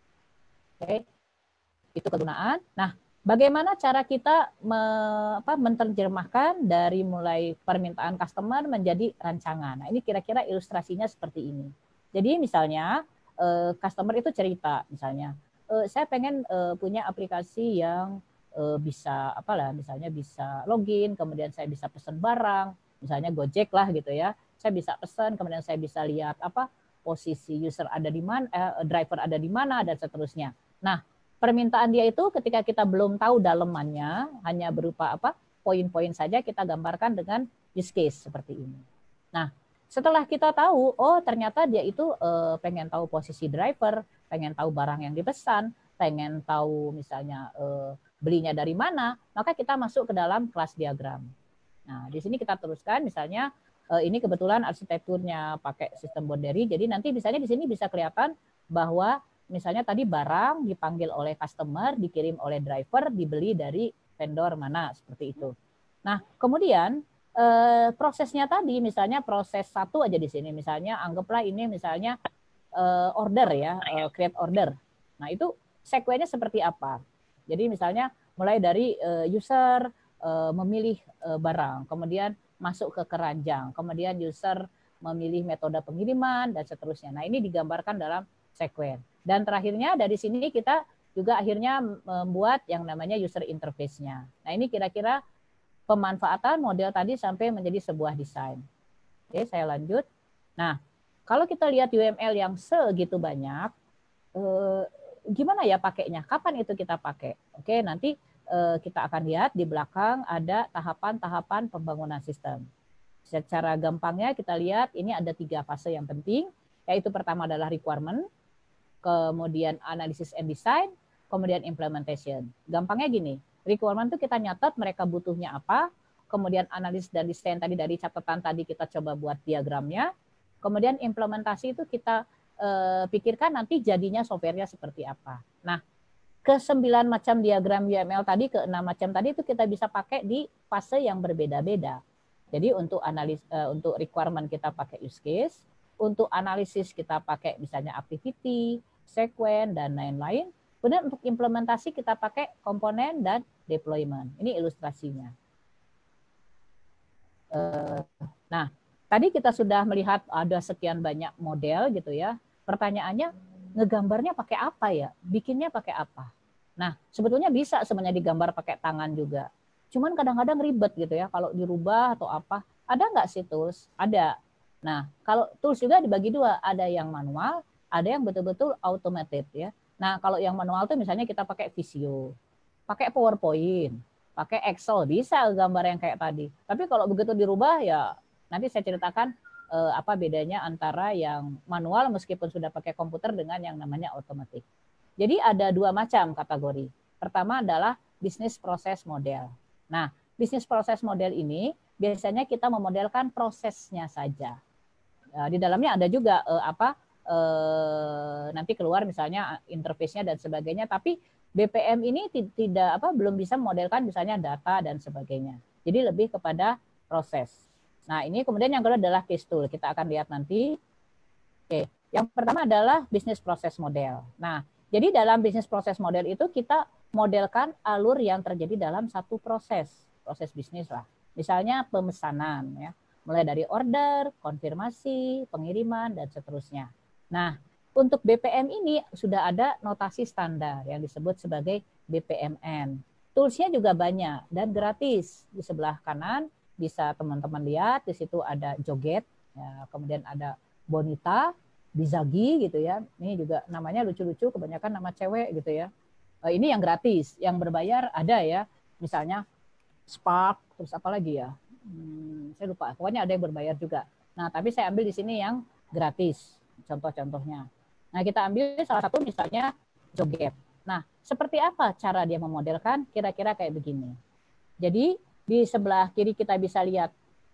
[SPEAKER 3] Oke, itu kegunaan. Nah, bagaimana cara kita me, apa, menerjemahkan dari mulai permintaan customer menjadi rancangan. Nah, ini kira-kira ilustrasinya seperti ini. Jadi misalnya eh, customer itu cerita, misalnya eh, saya pengen eh, punya aplikasi yang eh, bisa apalah, misalnya bisa login, kemudian saya bisa pesan barang, misalnya Gojek lah gitu ya. Saya bisa pesan, kemudian saya bisa lihat apa posisi user ada di mana, eh, driver ada di mana dan seterusnya. Nah, permintaan dia itu ketika kita belum tahu dalemannya, hanya berupa apa poin-poin saja kita gambarkan dengan use case seperti ini. Nah, setelah kita tahu, oh ternyata dia itu eh, pengen tahu posisi driver, pengen tahu barang yang dipesan, pengen tahu misalnya eh, belinya dari mana, maka kita masuk ke dalam kelas diagram. Nah, di sini kita teruskan misalnya eh, ini kebetulan arsitekturnya pakai sistem boundary, jadi nanti misalnya di sini bisa kelihatan bahwa misalnya tadi barang dipanggil oleh customer, dikirim oleh driver, dibeli dari vendor mana, seperti itu. Nah, kemudian eh, prosesnya tadi, misalnya proses satu aja di sini, misalnya anggaplah ini misalnya eh, order ya, eh, create order. Nah, itu sekuennya seperti apa? Jadi misalnya mulai dari eh, user eh, memilih eh, barang, kemudian masuk ke keranjang, kemudian user memilih metode pengiriman, dan seterusnya. Nah, ini digambarkan dalam sekuen. Dan terakhirnya dari sini kita juga akhirnya membuat yang namanya user interface-nya. Nah, ini kira-kira pemanfaatan model tadi sampai menjadi sebuah desain. Oke, saya lanjut. Nah, kalau kita lihat U M L yang segitu banyak, eh, gimana ya pakainya? Kapan itu kita pakai? Oke, nanti eh, kita akan lihat di belakang ada tahapan-tahapan pembangunan sistem. Secara gampangnya kita lihat ini ada tiga fase yang penting, yaitu pertama adalah requirement, kemudian analysis and design, kemudian implementation. Gampangnya gini, requirement itu kita nyatat mereka butuhnya apa, kemudian analis dan desain tadi dari catatan tadi kita coba buat diagramnya, kemudian implementasi itu kita eh, pikirkan nanti jadinya softwarenya seperti apa. Nah, ke sembilan macam diagram U M L tadi, ke enam macam tadi itu kita bisa pakai di fase yang berbeda-beda. Jadi untuk analis, eh, untuk requirement kita pakai use case, untuk analisis kita pakai misalnya activity, sekuen, dan lain-lain. Kemudian untuk implementasi kita pakai komponen dan deployment. Ini ilustrasinya. Nah, tadi kita sudah melihat ada sekian banyak model gitu ya. Pertanyaannya, ngegambarnya pakai apa ya? Bikinnya pakai apa? Nah, sebetulnya bisa sebenarnya digambar pakai tangan juga. Cuman kadang-kadang ribet gitu ya, kalau dirubah atau apa. Ada nggak sih tools? Ada. Nah, kalau tools juga dibagi dua. Ada yang manual, ada yang betul-betul automated ya. Nah, kalau yang manual tuh misalnya kita pakai Visio, pakai PowerPoint, pakai Excel, bisa gambar yang kayak tadi. Tapi kalau begitu dirubah ya nanti saya ceritakan eh, apa bedanya antara yang manual meskipun sudah pakai komputer dengan yang namanya otomatis. Jadi ada dua macam kategori. Pertama adalah business process model. Nah, business process model ini biasanya kita memodelkan prosesnya saja. Di dalamnya ada juga eh, apa eh, nanti keluar misalnya interface-nya dan sebagainya, tapi B P M ini tidak apa belum bisa memodelkan misalnya data dan sebagainya. Jadi lebih kepada proses. Nah, ini kemudian yang kedua adalah case tool. Kita akan lihat nanti. Oke, yang pertama adalah business process model. Nah, jadi dalam business process model itu kita modelkan alur yang terjadi dalam satu proses, proses bisnis lah. Misalnya pemesanan ya. Mulai dari order, konfirmasi, pengiriman, dan seterusnya. Nah, untuk B P M ini sudah ada notasi standar yang disebut sebagai B P M N. Toolsnya juga banyak dan gratis. Di sebelah kanan bisa teman-teman lihat, di situ ada Joget, ya, kemudian ada Bonita, Bizagi gitu ya. Ini juga namanya lucu-lucu, kebanyakan nama cewek gitu ya. Ini yang gratis, yang berbayar ada ya. Misalnya Spark, terus apa lagi ya? Hmm, saya lupa, pokoknya ada yang berbayar juga. Nah, tapi saya ambil di sini yang gratis, contoh-contohnya. Nah, kita ambil salah satu misalnya Joget. Nah, seperti apa cara dia memodelkan? Kira-kira kayak begini. Jadi, di sebelah kiri kita bisa lihat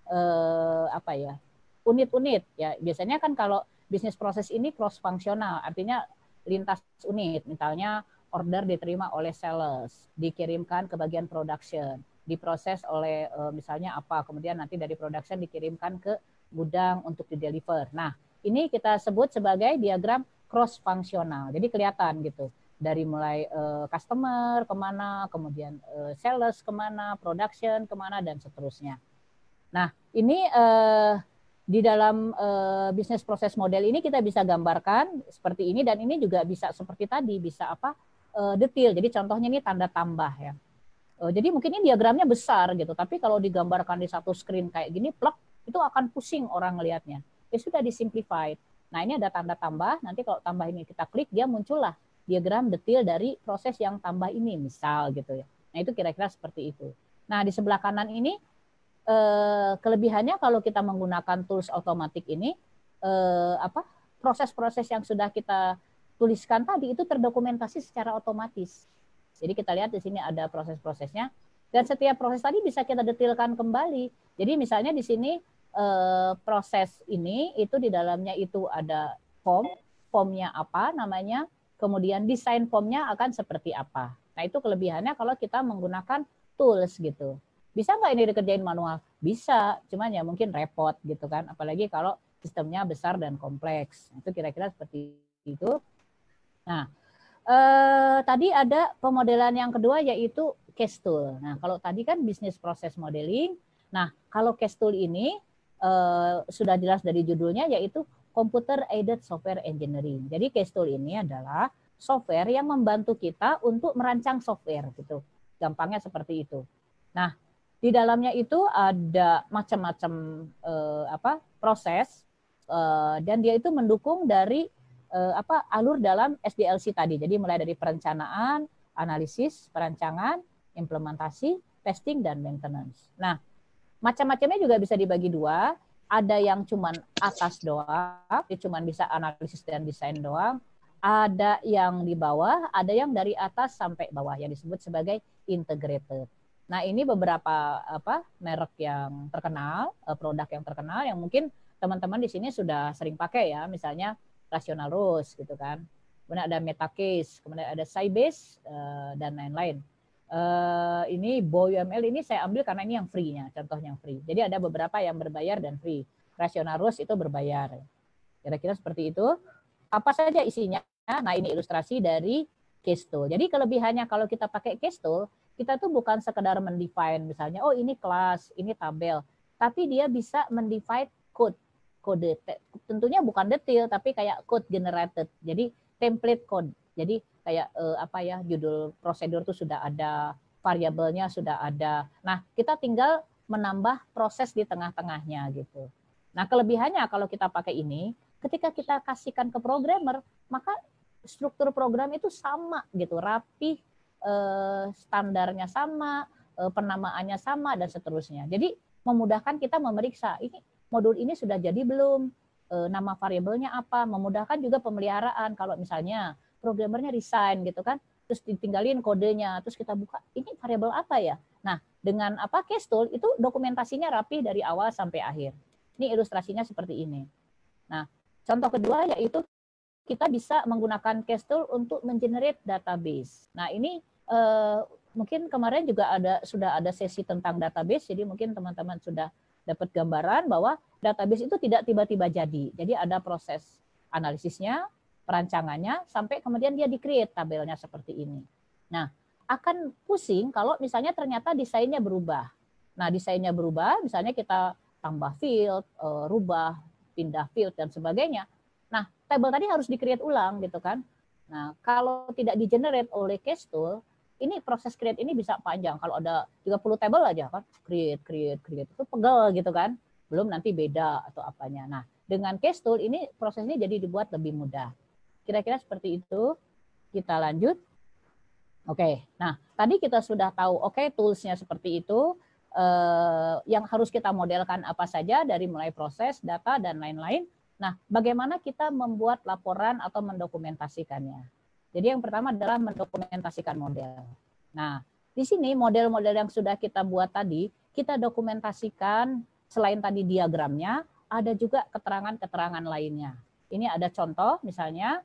[SPEAKER 3] eh, apa ya unit-unit ya. Biasanya kan kalau bisnis proses ini cross fungsional, artinya lintas unit. Misalnya order diterima oleh sales, dikirimkan ke bagian production, diproses oleh eh, misalnya apa, kemudian nanti dari production dikirimkan ke gudang untuk di-deliver. Nah, ini kita sebut sebagai diagram cross fungsional. Jadi kelihatan gitu dari mulai uh, customer kemana, kemudian uh, sales kemana, production kemana, dan seterusnya. Nah, ini uh, di dalam uh, bisnis proses model ini kita bisa gambarkan seperti ini, dan ini juga bisa seperti tadi, bisa apa uh, detail. Jadi contohnya ini tanda tambah ya. Uh, jadi mungkin ini diagramnya besar gitu, tapi kalau digambarkan di satu screen kayak gini, plek, itu akan pusing orang ngelihatnya. Ya sudah disimplified. Nah, ini ada tanda tambah, nanti kalau tambah ini kita klik, dia muncullah diagram detail dari proses yang tambah ini, misal gitu ya. Nah, itu kira-kira seperti itu. Nah, di sebelah kanan ini eh, kelebihannya kalau kita menggunakan tools otomatik ini, eh, apa proses-proses yang sudah kita tuliskan tadi itu terdokumentasi secara otomatis. Jadi kita lihat di sini ada proses-prosesnya, dan setiap proses tadi bisa kita detailkan kembali. Jadi misalnya di sini eh, proses ini itu di dalamnya itu ada form, formnya apa namanya, kemudian desain formnya akan seperti apa. Nah, itu kelebihannya kalau kita menggunakan tools gitu. Bisa nggak ini dikerjain manual? Bisa, cuman ya mungkin repot gitu kan. Apalagi kalau sistemnya besar dan kompleks. Itu kira-kira seperti itu. Nah, eh, tadi ada pemodelan yang kedua yaitu case tool. Nah, kalau tadi kan bisnis proses modeling. Nah, kalau case tool ini eh, sudah jelas dari judulnya yaitu Computer Aided Software Engineering. Jadi case tool ini adalah software yang membantu kita untuk merancang software gitu. Gampangnya seperti itu. Nah, di dalamnya itu ada macam-macam eh, apa proses eh, dan dia itu mendukung dari eh, apa alur dalam S D L C tadi. Jadi mulai dari perencanaan, analisis, perancangan, implementasi, testing, dan maintenance. Nah, macam-macamnya juga bisa dibagi dua. Ada yang cuman atas doang, dia cuman bisa analisis dan desain doang. Ada yang di bawah, ada yang dari atas sampai bawah yang disebut sebagai integrated. Nah, ini beberapa apa merek yang terkenal, produk yang terkenal yang mungkin teman-teman di sini sudah sering pakai ya, misalnya Rational Rose gitu kan. Kemudian ada Metacase, kemudian ada Sybase dan lain-lain. Uh, ini B O Y M L ini saya ambil karena ini yang free-nya, contohnya yang free. Jadi ada beberapa yang berbayar dan free. Rational Rose itu berbayar. Kira-kira seperti itu. Apa saja isinya? Nah, ini ilustrasi dari case tool. Jadi kelebihannya kalau kita pakai case tool, kita tuh bukan sekedar mendefine misalnya, oh ini kelas, ini tabel, tapi dia bisa mendefine code. Kode tentunya bukan detail, tapi kayak code generated. Jadi template code. Jadi kayak eh, apa ya, judul prosedur itu sudah ada, variabelnya sudah ada. Nah, kita tinggal menambah proses di tengah-tengahnya gitu. Nah, kelebihannya kalau kita pakai ini, ketika kita kasihkan ke programmer, maka struktur program itu sama gitu, rapi, eh, standarnya sama, eh, penamaannya sama, dan seterusnya. Jadi memudahkan kita memeriksa, ini modul ini sudah jadi belum, eh, nama variabelnya apa, memudahkan juga pemeliharaan. Kalau misalnya programmernya resign gitu kan, terus ditinggalin kodenya, terus kita buka, ini variabel apa ya? Nah, dengan apa case tool itu dokumentasinya rapi dari awal sampai akhir. Ini ilustrasinya seperti ini. Nah, contoh kedua yaitu kita bisa menggunakan case tool untuk mengenerate database. Nah, ini eh, mungkin kemarin juga ada sudah ada sesi tentang database, jadi mungkin teman-teman sudah dapat gambaran bahwa database itu tidak tiba-tiba jadi. Jadi ada proses analisisnya, perancangannya, sampai kemudian dia di-create tabelnya seperti ini. Nah, akan pusing kalau misalnya ternyata desainnya berubah. Nah, desainnya berubah, misalnya kita tambah field, rubah, pindah field, dan sebagainya. Nah, tabel tadi harus di-create ulang gitu kan. Nah, kalau tidak di-generate oleh case tool, ini proses create ini bisa panjang. Kalau ada tiga puluh tabel aja kan, create, create, create, itu pegel gitu kan. Belum nanti beda atau apanya. Nah, dengan case tool ini prosesnya jadi dibuat lebih mudah. Kira-kira seperti itu. Kita lanjut. Oke, nah tadi kita sudah tahu, oke toolsnya seperti itu. Eh, yang harus kita modelkan apa saja dari mulai proses, data, dan lain-lain. Nah, bagaimana kita membuat laporan atau mendokumentasikannya? Jadi yang pertama adalah mendokumentasikan model. Nah, di sini model-model yang sudah kita buat tadi, kita dokumentasikan selain tadi diagramnya, ada juga keterangan-keterangan lainnya. Ini ada contoh misalnya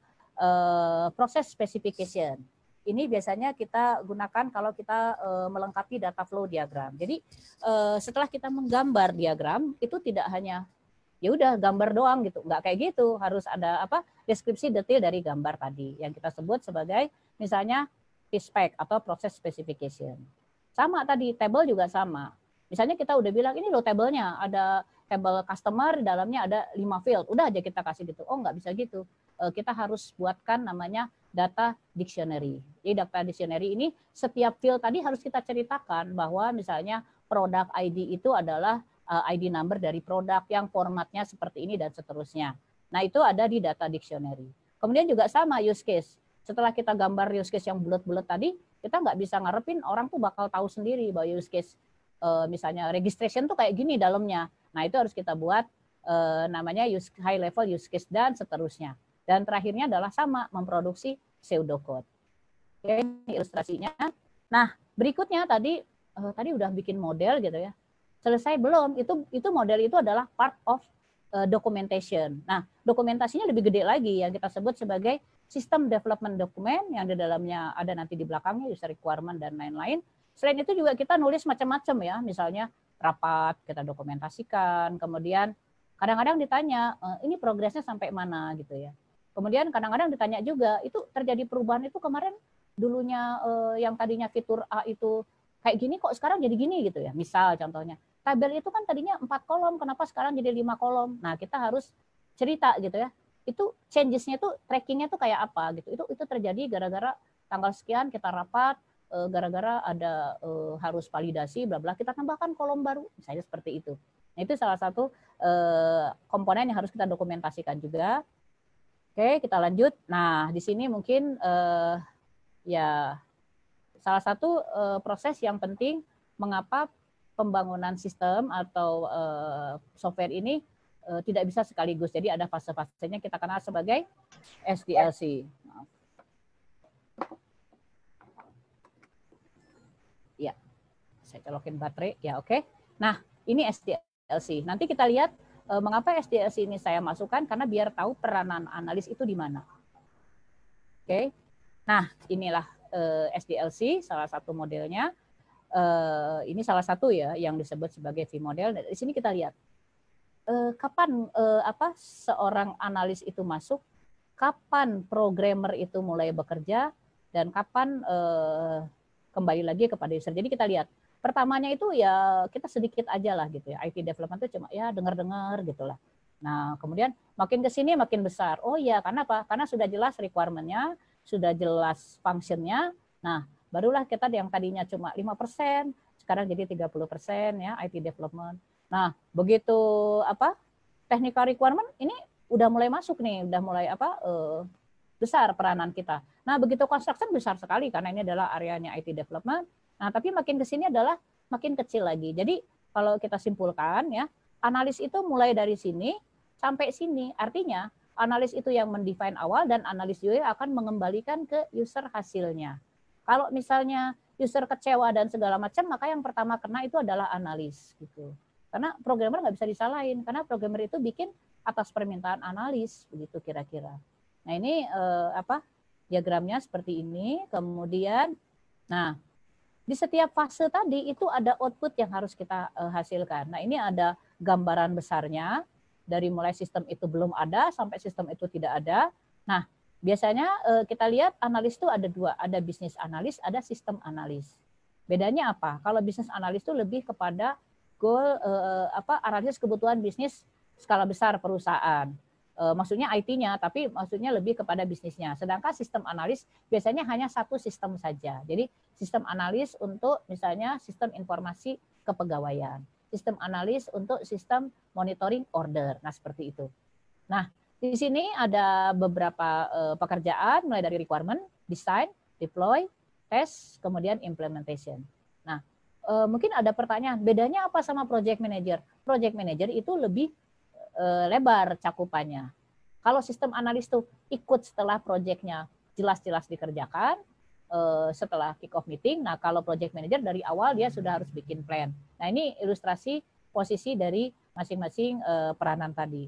[SPEAKER 3] eh, proses specification. Ini biasanya kita gunakan kalau kita eh, melengkapi data flow diagram. Jadi eh, setelah kita menggambar diagram itu tidak hanya ya udah gambar doang gitu, nggak kayak gitu, harus ada apa deskripsi detail dari gambar tadi yang kita sebut sebagai misalnya P-spec atau proses specification. Sama tadi table juga sama. Misalnya kita udah bilang ini loh tabelnya, ada table customer, di dalamnya ada lima field, udah aja kita kasih gitu. Oh nggak bisa gitu, kita harus buatkan namanya data dictionary. Jadi data dictionary ini setiap field tadi harus kita ceritakan bahwa misalnya product I D itu adalah I D number dari produk yang formatnya seperti ini dan seterusnya. Nah itu ada di data dictionary. Kemudian juga sama use case. Setelah kita gambar use case yang bulat-bulat tadi, kita nggak bisa ngarepin orang tuh bakal tahu sendiri bahwa use case misalnya registration tuh kayak gini dalamnya. Nah itu harus kita buat namanya use, high level use case dan seterusnya. Dan terakhirnya adalah sama memproduksi pseudocode. Oke, ini ilustrasinya. Nah berikutnya tadi tadi udah bikin model gitu ya. Selesai belum? Itu itu model itu adalah part of uh, documentation. Nah, dokumentasinya lebih gede lagi yang kita sebut sebagai system development document yang di dalamnya ada nanti di belakangnya user requirement dan lain-lain. Selain itu juga kita nulis macam-macam ya, misalnya rapat kita dokumentasikan, kemudian kadang-kadang ditanya e, ini progresnya sampai mana gitu ya. Kemudian kadang-kadang ditanya juga itu terjadi perubahan itu kemarin dulunya eh, yang tadinya fitur A itu kayak gini kok sekarang jadi gini gitu ya. Misal contohnya tabel itu kan tadinya empat kolom, kenapa sekarang jadi lima kolom? Nah, kita harus cerita gitu ya. Itu changes-nya itu trackingnya itu kayak apa gitu. Itu itu terjadi gara-gara tanggal sekian kita rapat, gara-gara ada uh, harus validasi, bla bla. Kita tambahkan kolom baru, misalnya seperti itu. Nah, itu salah satu uh, komponen yang harus kita dokumentasikan juga. Oke, kita lanjut. Nah, di sini mungkin uh, ya salah satu uh, proses yang penting mengapa pembangunan sistem atau uh, software ini uh, tidak bisa sekaligus. Jadi ada fase-fasenya kita kenal sebagai S D L C. Maaf. Ya, saya colokin baterai. Ya, oke. Okay. Nah, ini S D L C. Nanti kita lihat uh, mengapa S D L C ini saya masukkan karena biar tahu peranan analis itu di mana. Oke. Okay. Nah, inilah uh, S D L C, salah satu modelnya. Uh, ini salah satu ya yang disebut sebagai V model. Di sini kita lihat uh, kapan uh, apa seorang analis itu masuk, kapan programmer itu mulai bekerja, dan kapan uh, kembali lagi kepada user. Jadi kita lihat pertamanya itu ya kita sedikit aja lah gitu ya. I T development itu cuma ya dengar-dengar gitulah. Nah kemudian makin ke sini makin besar. Oh iya karena apa? Karena sudah jelas requirement-nya, sudah jelas function-nya. Nah barulah kita yang tadinya cuma lima persen, sekarang jadi tiga puluh persen ya I T development. Nah, begitu apa? Technical requirement ini udah mulai masuk nih, udah mulai apa? Uh, besar peranan kita. Nah, begitu construction besar sekali karena ini adalah areanya I T development. Nah, tapi makin ke sini adalah makin kecil lagi. Jadi, kalau kita simpulkan ya, analis itu mulai dari sini sampai sini. Artinya, analis itu yang mendefine awal dan analis juga akan mengembalikan ke user hasilnya. Kalau misalnya user kecewa dan segala macam, maka yang pertama kena itu adalah analis gitu. Karena programmer nggak bisa disalahin, karena programmer itu bikin atas permintaan analis begitu kira-kira. Nah ini eh, apa diagramnya seperti ini. Kemudian, nah di setiap fase tadi itu ada output yang harus kita eh, hasilkan. Nah ini ada gambaran besarnya dari mulai sistem itu belum ada sampai sistem itu tidak ada. Nah biasanya kita lihat analis itu ada dua, ada bisnis analis, ada sistem analis. Bedanya apa? Kalau bisnis analis itu lebih kepada goal eh, apa analisis kebutuhan bisnis skala besar perusahaan. Eh, maksudnya I T-nya, tapi maksudnya lebih kepada bisnisnya. Sedangkan sistem analis biasanya hanya satu sistem saja. Jadi sistem analis untuk misalnya sistem informasi kepegawaian, sistem analis untuk sistem monitoring order. Nah seperti itu. Nah di sini ada beberapa uh, pekerjaan mulai dari requirement, design, deploy, test, kemudian implementation. Nah, uh, mungkin ada pertanyaan, bedanya apa sama project manager? Project manager itu lebih uh, lebar cakupannya. Kalau sistem analis itu ikut setelah projectnya jelas-jelas dikerjakan, uh, setelah kick off meeting. Nah, kalau project manager dari awal dia sudah harus bikin plan. Nah, ini ilustrasi posisi dari masing-masing uh, peranan tadi.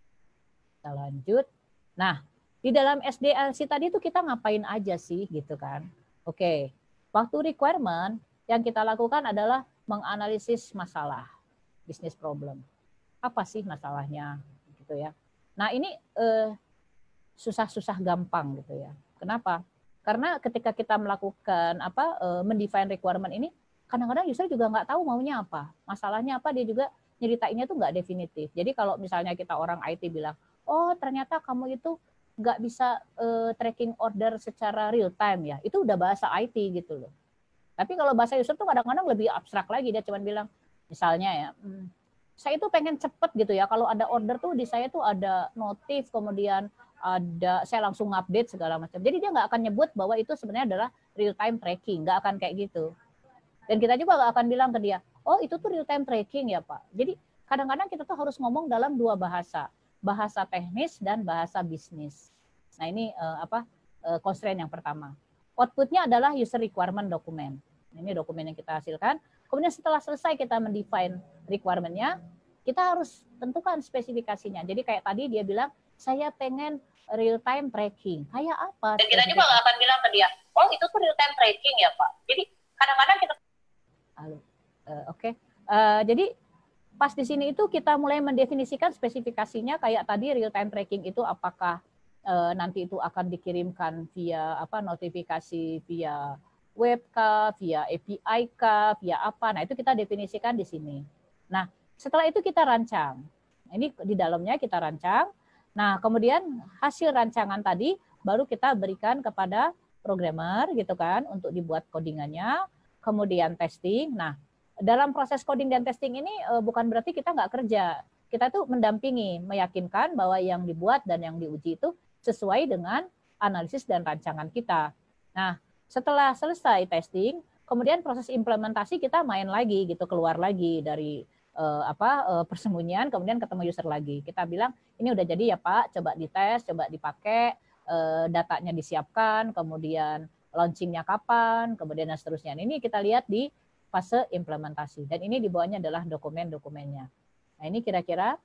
[SPEAKER 3] Kita lanjut. Nah, di dalam S D L C tadi itu kita ngapain aja sih gitu kan? Oke, waktu requirement yang kita lakukan adalah menganalisis masalah, business problem. Apa sih masalahnya gitu ya. Nah, ini eh, susah-susah gampang gitu ya. Kenapa? Karena ketika kita melakukan apa eh, mendefine requirement ini, kadang-kadang user juga nggak tahu maunya apa, masalahnya apa, dia juga nyeritainnya tuh nggak definitif. Jadi kalau misalnya kita orang I T bilang, oh ternyata kamu itu nggak bisa uh, tracking order secara real time ya, itu udah bahasa I T gitu loh. Tapi kalau bahasa user tuh kadang-kadang lebih abstrak lagi, dia cuma bilang, misalnya ya, hmm, saya itu pengen cepet gitu ya, kalau ada order tuh di saya tuh ada notif, kemudian ada saya langsung update segala macam. Jadi dia nggak akan nyebut bahwa itu sebenarnya adalah real time tracking, nggak akan kayak gitu. Dan kita juga nggak akan bilang ke dia, oh itu tuh real time tracking ya Pak. Jadi kadang-kadang kita tuh harus ngomong dalam dua bahasa, bahasa teknis dan bahasa bisnis. Nah ini uh, apa uh, constraint yang pertama. Outputnya adalah user requirement document. Ini dokumen yang kita hasilkan. Kemudian setelah selesai kita mendefine requirement-nya, kita harus tentukan spesifikasinya. Jadi kayak tadi dia bilang, saya pengen real time tracking. Kayak apa? Dan kita juga nggak akan bilang ke dia, oh itu tuh real time tracking ya Pak. Jadi kadang-kadang kita Halo. Uh, Oke. Okay. Uh, jadi pas di sini itu kita mulai mendefinisikan spesifikasinya, kayak tadi real time tracking itu apakah uh, nanti itu akan dikirimkan via apa notifikasi via web kah, via A P I kah, via apa. Nah, itu kita definisikan di sini. Nah, setelah itu kita rancang. Ini di dalamnya kita rancang. Nah, kemudian hasil rancangan tadi baru kita berikan kepada programmer gitu kan untuk dibuat codingannya. Kemudian testing. Nah, dalam proses coding dan testing ini uh, bukan berarti kita nggak kerja. Kita tuh mendampingi, meyakinkan bahwa yang dibuat dan yang diuji itu sesuai dengan analisis dan rancangan kita. Nah, setelah selesai testing, kemudian proses implementasi kita main lagi gitu, keluar lagi dari uh, apa uh, persembunyian, kemudian ketemu user lagi. Kita bilang, ini udah jadi ya Pak, coba dites, coba dipakai, uh, datanya disiapkan, kemudian launchingnya kapan, kemudian dan seterusnya. Ini kita lihat di fase implementasi. Dan ini di bawahnya adalah dokumen-dokumennya. Nah ini kira-kira.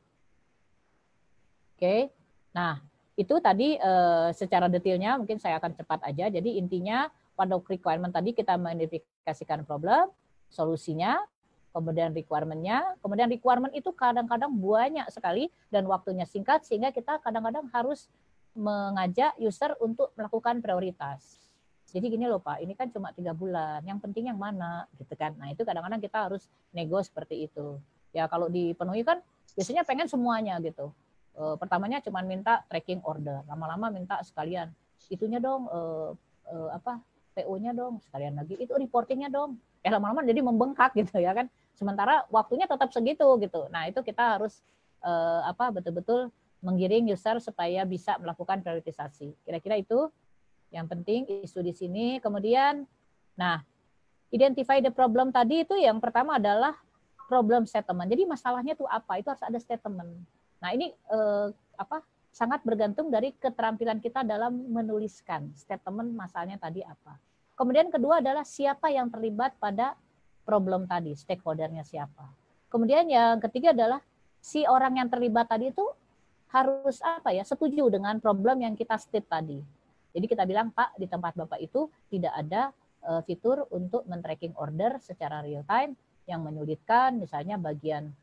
[SPEAKER 3] Oke. Nah itu tadi eh, secara detailnya mungkin saya akan cepat aja. Jadi intinya pada requirement tadi kita mengidentifikasikan problem, solusinya, kemudian requirement-nya. Kemudian requirement itu kadang-kadang banyak sekali dan waktunya singkat sehingga kita kadang-kadang harus mengajak user untuk melakukan prioritas. Jadi gini loh Pak, ini kan cuma tiga bulan, yang penting yang mana gitu kan. Nah itu kadang-kadang kita harus nego seperti itu. Ya kalau dipenuhi kan biasanya pengen semuanya gitu. E, pertamanya cuma minta tracking order, lama-lama minta sekalian itunya dong, e, e, apa P O-nya dong, sekalian lagi itu reportingnya dong. Eh lama-lama jadi membengkak gitu ya kan. Sementara waktunya tetap segitu gitu. Nah itu kita harus e, apa betul-betul menggiring user supaya bisa melakukan prioritisasi. Kira-kira itu yang penting isu di sini. Kemudian, nah, identify the problem tadi itu yang pertama adalah problem statement. Jadi masalahnya itu apa? Itu harus ada statement. Nah ini eh, apa? Sangat bergantung dari keterampilan kita dalam menuliskan statement masalahnya tadi apa. Kemudian kedua adalah siapa yang terlibat pada problem tadi, stakeholdernya siapa. Kemudian yang ketiga adalah si orang yang terlibat tadi itu harus apa ya? Setuju dengan problem yang kita state tadi. Jadi kita bilang, Pak, di tempat Bapak itu tidak ada uh, fitur untuk men-tracking order secara real time yang menyulitkan misalnya bagian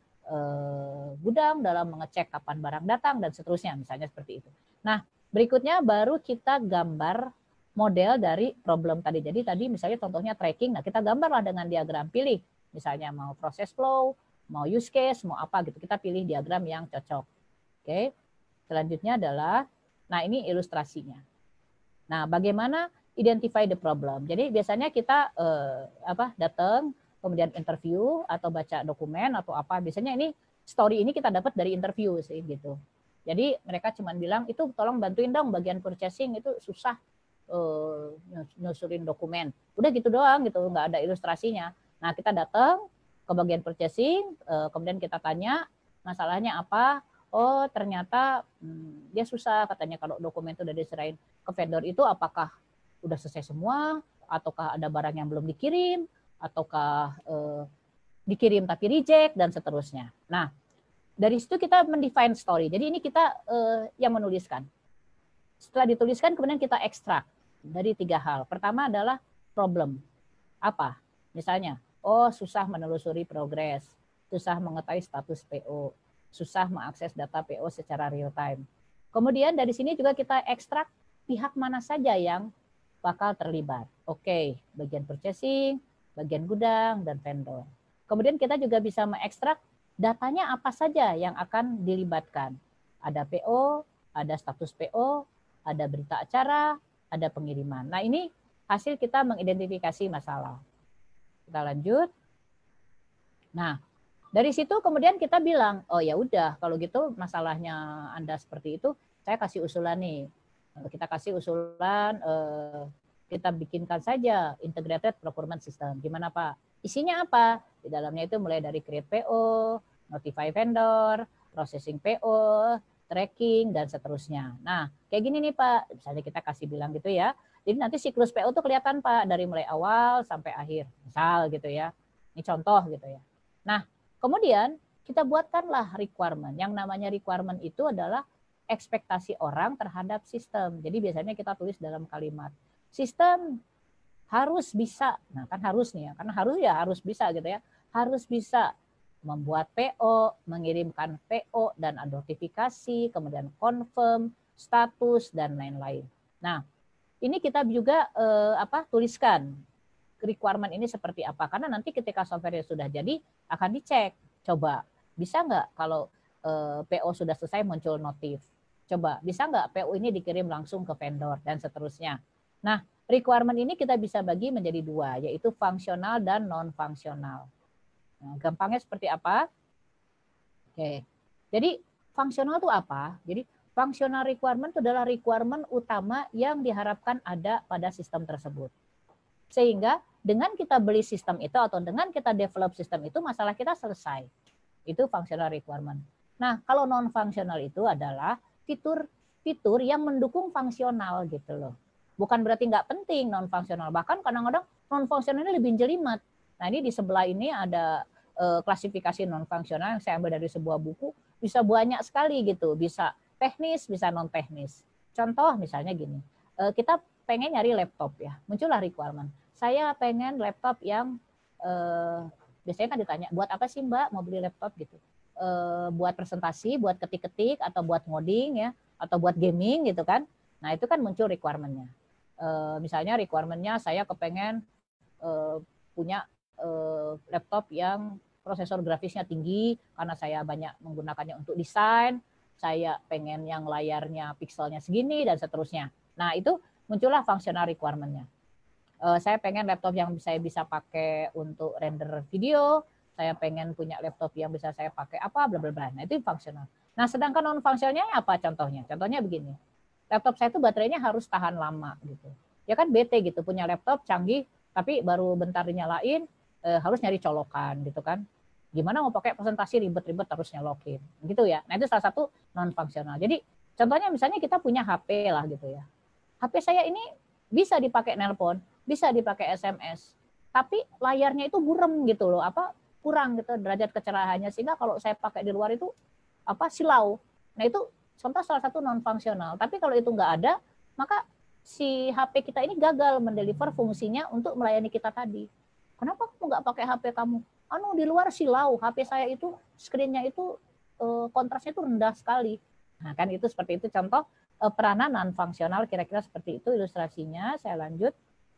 [SPEAKER 3] uh, gudang dalam mengecek kapan barang datang dan seterusnya, misalnya seperti itu. Nah, berikutnya baru kita gambar model dari problem tadi. Jadi tadi misalnya contohnya tracking, nah kita gambarlah dengan diagram, pilih misalnya mau proses flow, mau use case, mau apa gitu. Kita pilih diagram yang cocok. Oke. Selanjutnya adalah, nah ini ilustrasinya. Nah, bagaimana identify the problem? Jadi biasanya kita eh, apa datang, kemudian interview atau baca dokumen atau apa. Biasanya ini story ini kita dapat dari interview sih gitu. Jadi mereka cuma bilang itu tolong bantuin dong bagian purchasing itu susah eh, nyusurin dokumen. Udah gitu doang gitu, nggak ada ilustrasinya. Nah kita datang ke bagian purchasing, eh, kemudian kita tanya masalahnya apa. Oh ternyata hmm, dia susah katanya kalau dokumen itu udah diserahin ke vendor itu apakah udah selesai semua ataukah ada barang yang belum dikirim ataukah eh, dikirim tapi reject, dan seterusnya. Nah, dari situ kita mendefine story. Jadi ini kita uh, yang menuliskan. Setelah dituliskan, kemudian kita ekstrak dari tiga hal. Pertama adalah problem. Apa? Misalnya, oh susah menelusuri progres, susah mengetahui status P O, susah mengakses data P O secara real time. Kemudian dari sini juga kita ekstrak pihak mana saja yang bakal terlibat. Oke, bagian purchasing, bagian gudang, dan vendor. Kemudian kita juga bisa mengekstrak datanya apa saja yang akan dilibatkan. Ada P O, ada status P O, ada berita acara, ada pengiriman. Nah, ini hasil kita mengidentifikasi masalah. Kita lanjut. Nah, dari situ kemudian kita bilang, oh ya udah, kalau gitu masalahnya Anda seperti itu, saya kasih usulan nih. Kita kasih usulan, eh, kita bikinkan saja integrated procurement system. Gimana Pak? Isinya apa? Di dalamnya itu mulai dari create P O, notify vendor, processing P O, tracking, dan seterusnya. Nah, kayak gini nih Pak, misalnya kita kasih bilang gitu ya. Jadi nanti siklus P O itu kelihatan Pak, dari mulai awal sampai akhir. Misal gitu ya. Ini contoh gitu ya. Nah, kemudian kita buatkanlah requirement. Yang namanya requirement itu adalah ekspektasi orang terhadap sistem. Jadi biasanya kita tulis dalam kalimat, sistem harus bisa, nah kan harus nih ya, karena harus ya harus bisa gitu ya, harus bisa membuat P O, mengirimkan P O dan notifikasi, kemudian confirm, status, dan lain-lain. Nah, ini kita juga eh, apa tuliskan requirement ini seperti apa, karena nanti ketika software sudah jadi akan dicek, coba bisa nggak kalau eh, P O sudah selesai muncul notif, coba bisa nggak P O ini dikirim langsung ke vendor, dan seterusnya. Nah, requirement ini kita bisa bagi menjadi dua, yaitu fungsional dan non-fungsional. Nah, gampangnya seperti apa? Oke, jadi fungsional itu apa? Jadi functional requirement itu adalah requirement utama yang diharapkan ada pada sistem tersebut. Sehingga dengan kita beli sistem itu atau dengan kita develop sistem itu, masalah kita selesai. Itu functional requirement. Nah, kalau non-fungsional itu adalah fitur-fitur yang mendukung fungsional gitu loh. Bukan berarti nggak penting non-fungsional. Bahkan kadang-kadang non-fungsional ini lebih jelimet. Nah, ini di sebelah ini ada eh, klasifikasi non-fungsional yang saya ambil dari sebuah buku. Bisa banyak sekali gitu. Bisa teknis, bisa non-teknis. Contoh misalnya gini. Eh, kita pengen nyari laptop ya. Muncullah requirement. Saya pengen laptop yang eh, biasanya kan ditanya, buat apa sih Mbak mau beli laptop gitu? Eh, buat presentasi, buat ketik-ketik, atau buat ngoding ya, atau buat gaming gitu kan. Nah, itu kan muncul requirement-nya. Eh, misalnya requirement-nya saya kepengen eh, punya eh, laptop yang prosesor grafisnya tinggi karena saya banyak menggunakannya untuk desain, saya pengen yang layarnya pixelnya segini, dan seterusnya. Nah, itu muncullah functional requirement-nya. Eh, saya pengen laptop yang saya bisa pakai untuk render video, saya pengen punya laptop yang bisa saya pakai apa, bla bla bla. Nah, itu fungsional. Nah, sedangkan non fungsionalnya apa contohnya? Contohnya begini. Laptop saya itu baterainya harus tahan lama gitu. Ya kan bete gitu, punya laptop canggih tapi baru bentar dinyalain eh, harus nyari colokan gitu kan. Gimana mau pakai presentasi ribet-ribet harus nyolokin gitu ya. Nah, itu salah satu non fungsional. Jadi contohnya misalnya kita punya H P lah gitu ya. H P saya ini bisa dipakai nelpon, bisa dipakai S M S, tapi layarnya itu burem gitu loh, apa kurang gitu derajat kecerahannya, sehingga kalau saya pakai di luar itu apa silau. Nah, itu contoh salah satu non fungsional. Tapi kalau itu nggak ada, maka si H P kita ini gagal mendeliver fungsinya untuk melayani kita tadi. Kenapa kamu nggak pakai H P kamu? Anu di luar silau, H P saya itu screen-nya itu kontrasnya itu rendah sekali. Nah, kan itu seperti itu contoh peranan non fungsional, kira-kira seperti itu ilustrasinya. Saya lanjut.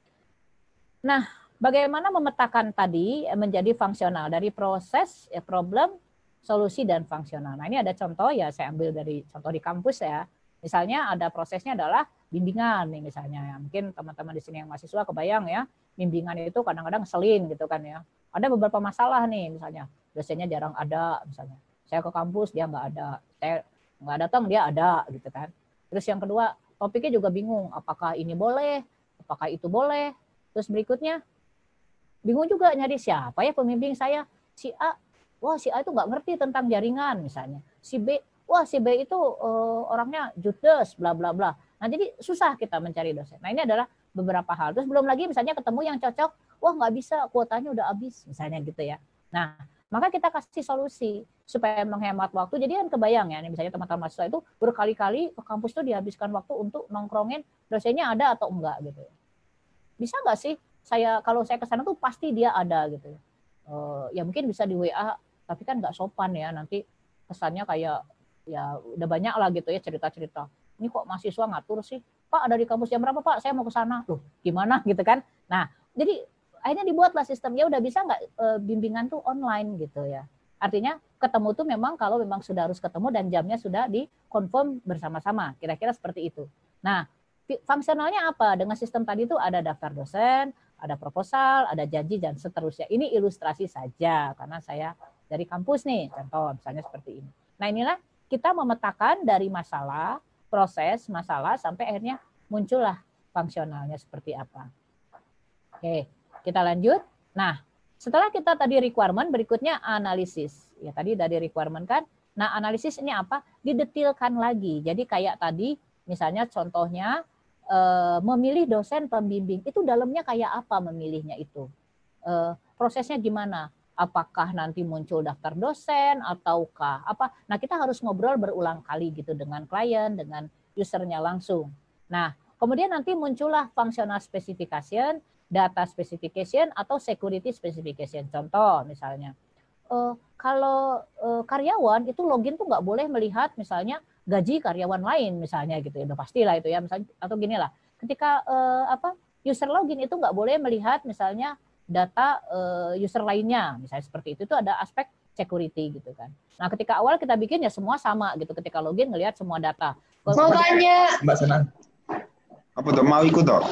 [SPEAKER 3] Nah, bagaimana memetakan tadi menjadi fungsional dari proses, ya, problem, solusi, dan fungsional. Nah, ini ada contoh ya, saya ambil dari contoh di kampus ya. Misalnya ada prosesnya adalah bimbingan nih misalnya ya. Mungkin teman-teman di sini yang mahasiswa kebayang ya, bimbingan itu kadang-kadang ngeselin gitu kan ya. Ada beberapa masalah nih misalnya, dosennya jarang ada misalnya. Saya ke kampus dia nggak ada, saya nggak datang dia ada gitu kan. Terus yang kedua, topiknya juga bingung, apakah ini boleh, apakah itu boleh. Terus berikutnya, bingung juga nyari siapa ya pembimbing saya. Si A, wah si A itu nggak ngerti tentang jaringan misalnya. Si B, wah si B itu uh, orangnya judes, bla bla bla. Nah, jadi susah kita mencari dosen. Nah, ini adalah beberapa hal. Terus belum lagi misalnya ketemu yang cocok, wah nggak bisa, kuotanya udah habis, misalnya gitu ya. Nah, maka kita kasih solusi supaya menghemat waktu. Jadi kan kebayang ya, misalnya teman-teman mahasiswa itu berkali-kali ke kampus itu dihabiskan waktu untuk nongkrongin dosennya ada atau enggak gitu. Bisa nggak sih saya kalau saya ke sana tuh pasti dia ada gitu. Uh, ya mungkin bisa di W A, tapi kan nggak sopan ya, nanti kesannya kayak ya udah banyak lah gitu ya cerita-cerita. Ini kok mahasiswa ngatur sih? Pak ada di kampus jam berapa Pak? Saya mau ke sana. Loh, gimana gitu kan? Nah, jadi akhirnya dibuatlah sistem, ya udah bisa nggak e, bimbingan tuh online gitu ya. Artinya ketemu tuh memang kalau memang sudah harus ketemu dan jamnya sudah dikonfirm bersama-sama. Kira-kira seperti itu. Nah, fungsionalnya apa? Dengan sistem tadi itu ada daftar dosen, ada proposal, ada janji dan seterusnya. Ini ilustrasi saja karena saya dari kampus nih, contoh misalnya seperti ini. Nah, inilah kita memetakan dari masalah, proses masalah sampai akhirnya muncullah fungsionalnya seperti apa. Oke. Kita lanjut. Nah, setelah kita tadi requirement, berikutnya analisis. Ya tadi dari requirement kan. Nah, analisis ini apa? Didetilkan lagi. Jadi kayak tadi, misalnya contohnya eh, memilih dosen pembimbing. Itu dalamnya kayak apa memilihnya itu? Eh, prosesnya gimana? Apakah nanti muncul daftar dosen ataukah apa? Nah, kita harus ngobrol berulang kali gitu dengan klien, dengan usernya langsung. Nah, kemudian nanti muncullah functional specification, data specification atau security specification. Contoh misalnya, uh, kalau uh, karyawan itu login tuh nggak boleh melihat misalnya gaji karyawan lain misalnya gitu ya, udah pastilah itu ya misalnya, atau gini lah, ketika uh, apa user login itu nggak boleh melihat misalnya data uh, user lainnya, misalnya seperti itu, itu ada aspek security gitu kan. Nah ketika awal kita bikin ya semua sama gitu, ketika login ngelihat semua data.
[SPEAKER 2] Mau tanya, Mbak Senang, apa tuh mau ikut toh?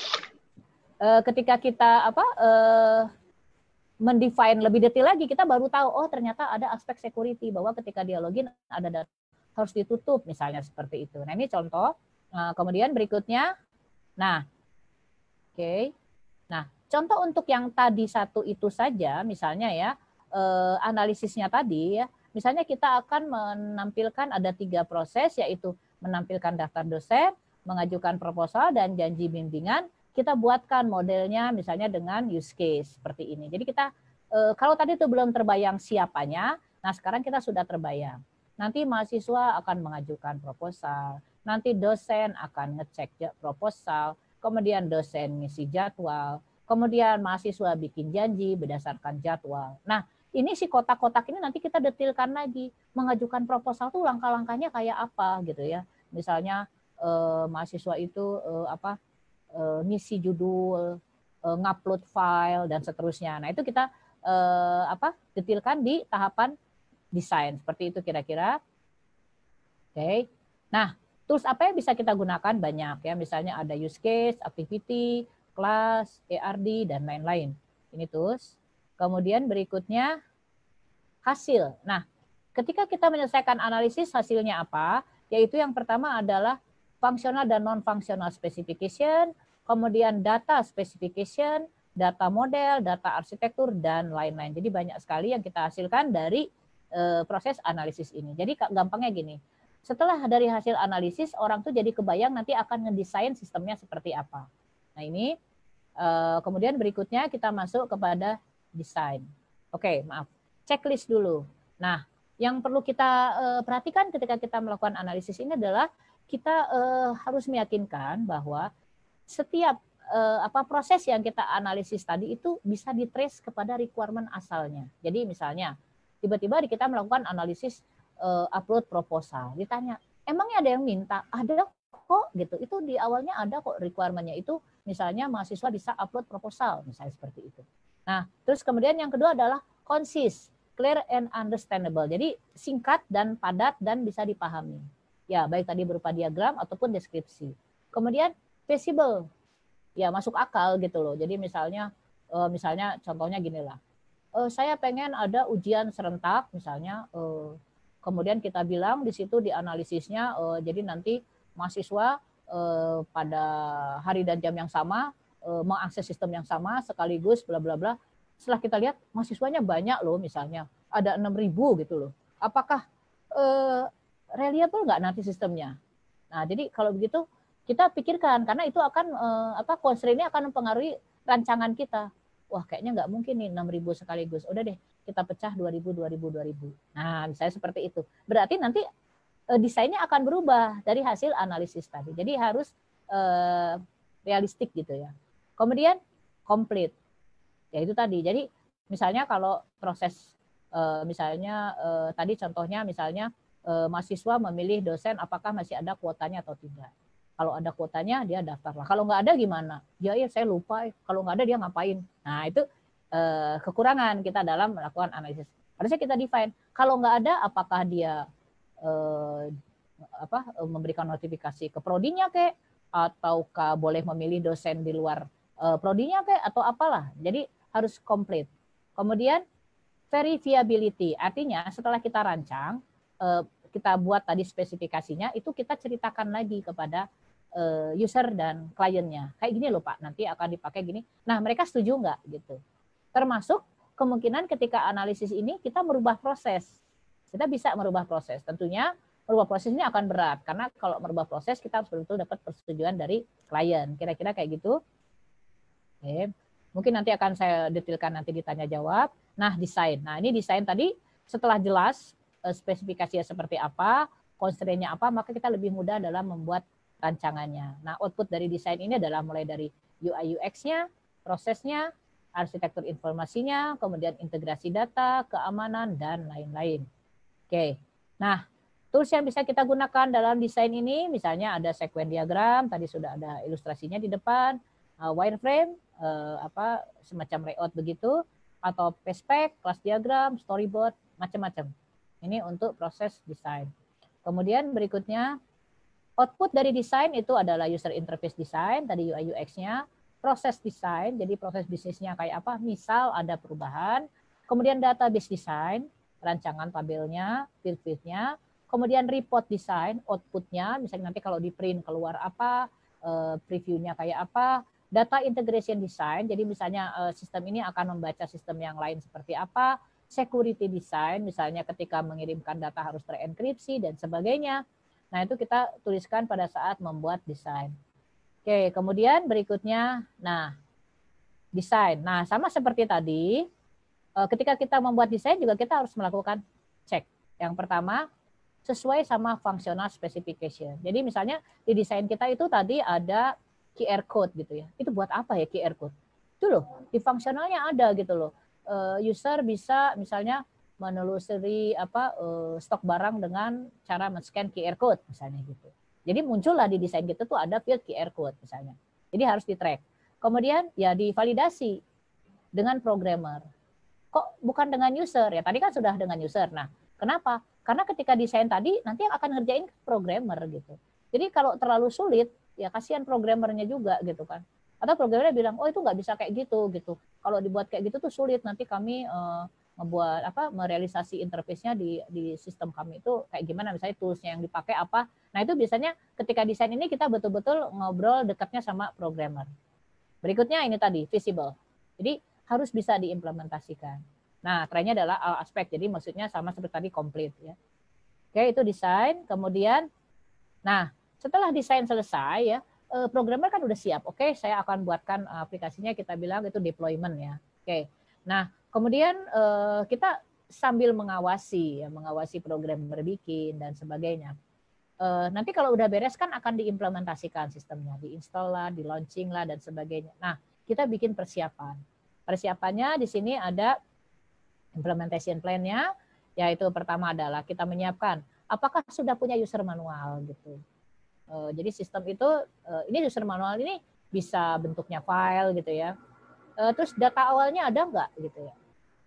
[SPEAKER 3] Ketika kita apa uh, mendefine lebih detail lagi, kita baru tahu oh ternyata ada aspek security bahwa ketika dia login ada data harus ditutup misalnya seperti itu. Nah ini contoh. Nah, kemudian berikutnya, nah, oke, okay. Nah contoh untuk yang tadi satu itu saja, misalnya ya uh, analisisnya tadi ya, misalnya kita akan menampilkan ada tiga proses, yaitu menampilkan daftar dosen, mengajukan proposal dan janji bimbingan. Kita buatkan modelnya misalnya dengan use case seperti ini. Jadi kita e, kalau tadi itu belum terbayang siapanya, nah sekarang kita sudah terbayang. Nanti mahasiswa akan mengajukan proposal, nanti dosen akan ngecek proposal, kemudian dosen ngisi jadwal, kemudian mahasiswa bikin janji berdasarkan jadwal. Nah, ini si kotak-kotak ini nanti kita detilkan lagi. Mengajukan proposal tuh langkah-langkahnya kayak apa gitu ya. Misalnya e, mahasiswa itu e, apa Uh, ngisi judul, uh, ngupload file dan seterusnya. Nah itu kita uh, apa detilkan di tahapan desain seperti itu kira-kira. Oke. Okay. Nah tools apa yang bisa kita gunakan banyak ya. Misalnya ada use case, activity, class, E R D dan lain-lain. Ini tools. Kemudian berikutnya hasil. Nah ketika kita menyelesaikan analisis hasilnya apa? Yaitu yang pertama adalah functional dan non-functional specification, kemudian data specification, data model, data arsitektur, dan lain-lain. Jadi banyak sekali yang kita hasilkan dari e, proses analisis ini. Jadi gampangnya gini, setelah dari hasil analisis, orang tuh jadi kebayang nanti akan ngedesain sistemnya seperti apa. Nah ini, e, kemudian berikutnya kita masuk kepada desain. Oke, maaf, checklist dulu. Nah, yang perlu kita e, perhatikan ketika kita melakukan analisis ini adalah kita uh, harus meyakinkan bahwa setiap uh, apa proses yang kita analisis tadi itu bisa ditrace kepada requirement asalnya. Jadi misalnya tiba-tiba kita melakukan analisis uh, upload proposal, ditanya, emangnya ada yang minta? Ada kok gitu. Itu di awalnya ada kok requirement-nya itu, misalnya mahasiswa bisa upload proposal, misalnya seperti itu. Nah, terus kemudian yang kedua adalah concise, clear and understandable. Jadi singkat dan padat dan bisa dipahami. Ya, baik tadi berupa diagram ataupun deskripsi. Kemudian feasible, ya masuk akal gitu loh. Jadi misalnya, uh, misalnya contohnya gini lah, uh, saya pengen ada ujian serentak misalnya, uh, kemudian kita bilang di situ di analisisnya, uh, jadi nanti mahasiswa uh, pada hari dan jam yang sama uh, mengakses sistem yang sama sekaligus bla bla bla. Setelah kita lihat mahasiswanya banyak loh, misalnya ada enam ribu gitu loh. Apakah uh, reliable nggak nanti sistemnya? Nah, jadi kalau begitu kita pikirkan karena itu akan eh, apa constraint-nya akan mempengaruhi rancangan kita. Wah, kayaknya nggak mungkin nih enam ribu sekaligus. Udah deh, kita pecah dua ribu, dua ribu, dua ribu. Nah, misalnya seperti itu. Berarti nanti e, desainnya akan berubah dari hasil analisis tadi. Jadi harus e, realistik gitu ya. Kemudian complete. Ya itu tadi. Jadi misalnya kalau proses e, misalnya e, tadi contohnya misalnya e, mahasiswa memilih dosen apakah masih ada kuotanya atau tidak. Kalau ada kuotanya dia daftarlah. Kalau nggak ada gimana? Ya ya saya lupa. Kalau nggak ada dia ngapain? Nah itu eh, kekurangan kita dalam melakukan analisis. Harusnya kita define. Kalau nggak ada, apakah dia eh, apa memberikan notifikasi ke prodinya kek, ataukah boleh memilih dosen di luar eh, prodinya kek, atau apalah. Jadi harus komplit. Kemudian verifiability, artinya setelah kita rancang, eh, kita buat tadi spesifikasinya, itu kita ceritakan lagi kepada user dan kliennya. Kayak gini loh Pak, nanti akan dipakai gini. Nah mereka setuju nggak gitu. Termasuk kemungkinan ketika analisis ini kita merubah proses. Kita bisa merubah proses. Tentunya merubah proses ini akan berat. Karena kalau merubah proses kita harus betul-betul dapat persetujuan dari klien. Kira-kira kayak gitu. Oke. Mungkin nanti akan saya detailkan nanti ditanya jawab. Nah desain. Nah ini desain tadi setelah jelas spesifikasinya seperti apa, constraint-nya apa, maka kita lebih mudah dalam membuat rancangannya. Nah, output dari desain ini adalah mulai dari U I U X-nya, prosesnya, arsitektur informasinya, kemudian integrasi data, keamanan, dan lain-lain. Oke. Nah, tools yang bisa kita gunakan dalam desain ini, misalnya ada sequence diagram, tadi sudah ada ilustrasinya di depan, uh, wireframe, uh, apa semacam layout begitu, atau pespec, class diagram, storyboard, macam-macam. Ini untuk proses desain. Kemudian berikutnya, output dari desain itu adalah user interface design, tadi U I U X-nya, proses desain, jadi proses bisnisnya kayak apa, misal ada perubahan, kemudian database design, rancangan tabelnya, field-fieldnya, kemudian report design, outputnya, misalnya nanti kalau di print keluar apa, previewnya kayak apa, data integration design, jadi misalnya sistem ini akan membaca sistem yang lain seperti apa, security design, misalnya ketika mengirimkan data harus terenkripsi dan sebagainya. Nah, itu kita tuliskan pada saat membuat desain. Oke, kemudian berikutnya, nah, desain. Nah, sama seperti tadi, ketika kita membuat desain juga kita harus melakukan cek. Yang pertama, sesuai sama functional specification. Jadi misalnya di desain kita itu tadi ada Q R code gitu ya. Itu buat apa ya Q R code? Itu loh, di fungsionalnya ada gitu loh. User bisa misalnya menelusuri apa uh, stok barang dengan cara men-scan Q R code misalnya gitu. Jadi muncullah di desain kita tuh ada field Q R code misalnya. Jadi harus di-track. Kemudian ya divalidasi dengan programmer. Kok bukan dengan user? Ya tadi kan sudah dengan user. Nah, kenapa? Karena ketika desain tadi nanti yang akan ngerjain programmer gitu. Jadi kalau terlalu sulit, ya kasihan programmernya juga gitu kan. Atau programmernya bilang, "Oh, itu nggak bisa kayak gitu." gitu. Kalau dibuat kayak gitu tuh sulit, nanti kami uh, membuat apa merealisasi interface-nya di di sistem kami itu kayak gimana, misalnya tools-nya yang dipakai apa. Nah itu biasanya ketika desain ini kita betul-betul ngobrol dekatnya sama programmer. Berikutnya ini tadi visible, jadi harus bisa diimplementasikan. Nah trennya adalah all aspek, jadi maksudnya sama seperti tadi complete ya. Oke, itu desain. Kemudian nah setelah desain selesai ya, programmer kan udah siap. Oke, saya akan buatkan aplikasinya, kita bilang itu deployment ya. Oke, nah kemudian eh, kita sambil mengawasi, ya, mengawasi program berbikin dan sebagainya. Eh, nanti kalau udah beres kan akan diimplementasikan sistemnya, diinstal lah, di launching lah dan sebagainya. Nah, kita bikin persiapan. Persiapannya di sini ada implementation plan-nya, yaitu pertama adalah kita menyiapkan apakah sudah punya user manual gitu. Eh, jadi sistem itu eh, ini user manual ini bisa bentuknya file gitu ya. Eh, terus data awalnya ada nggak gitu ya.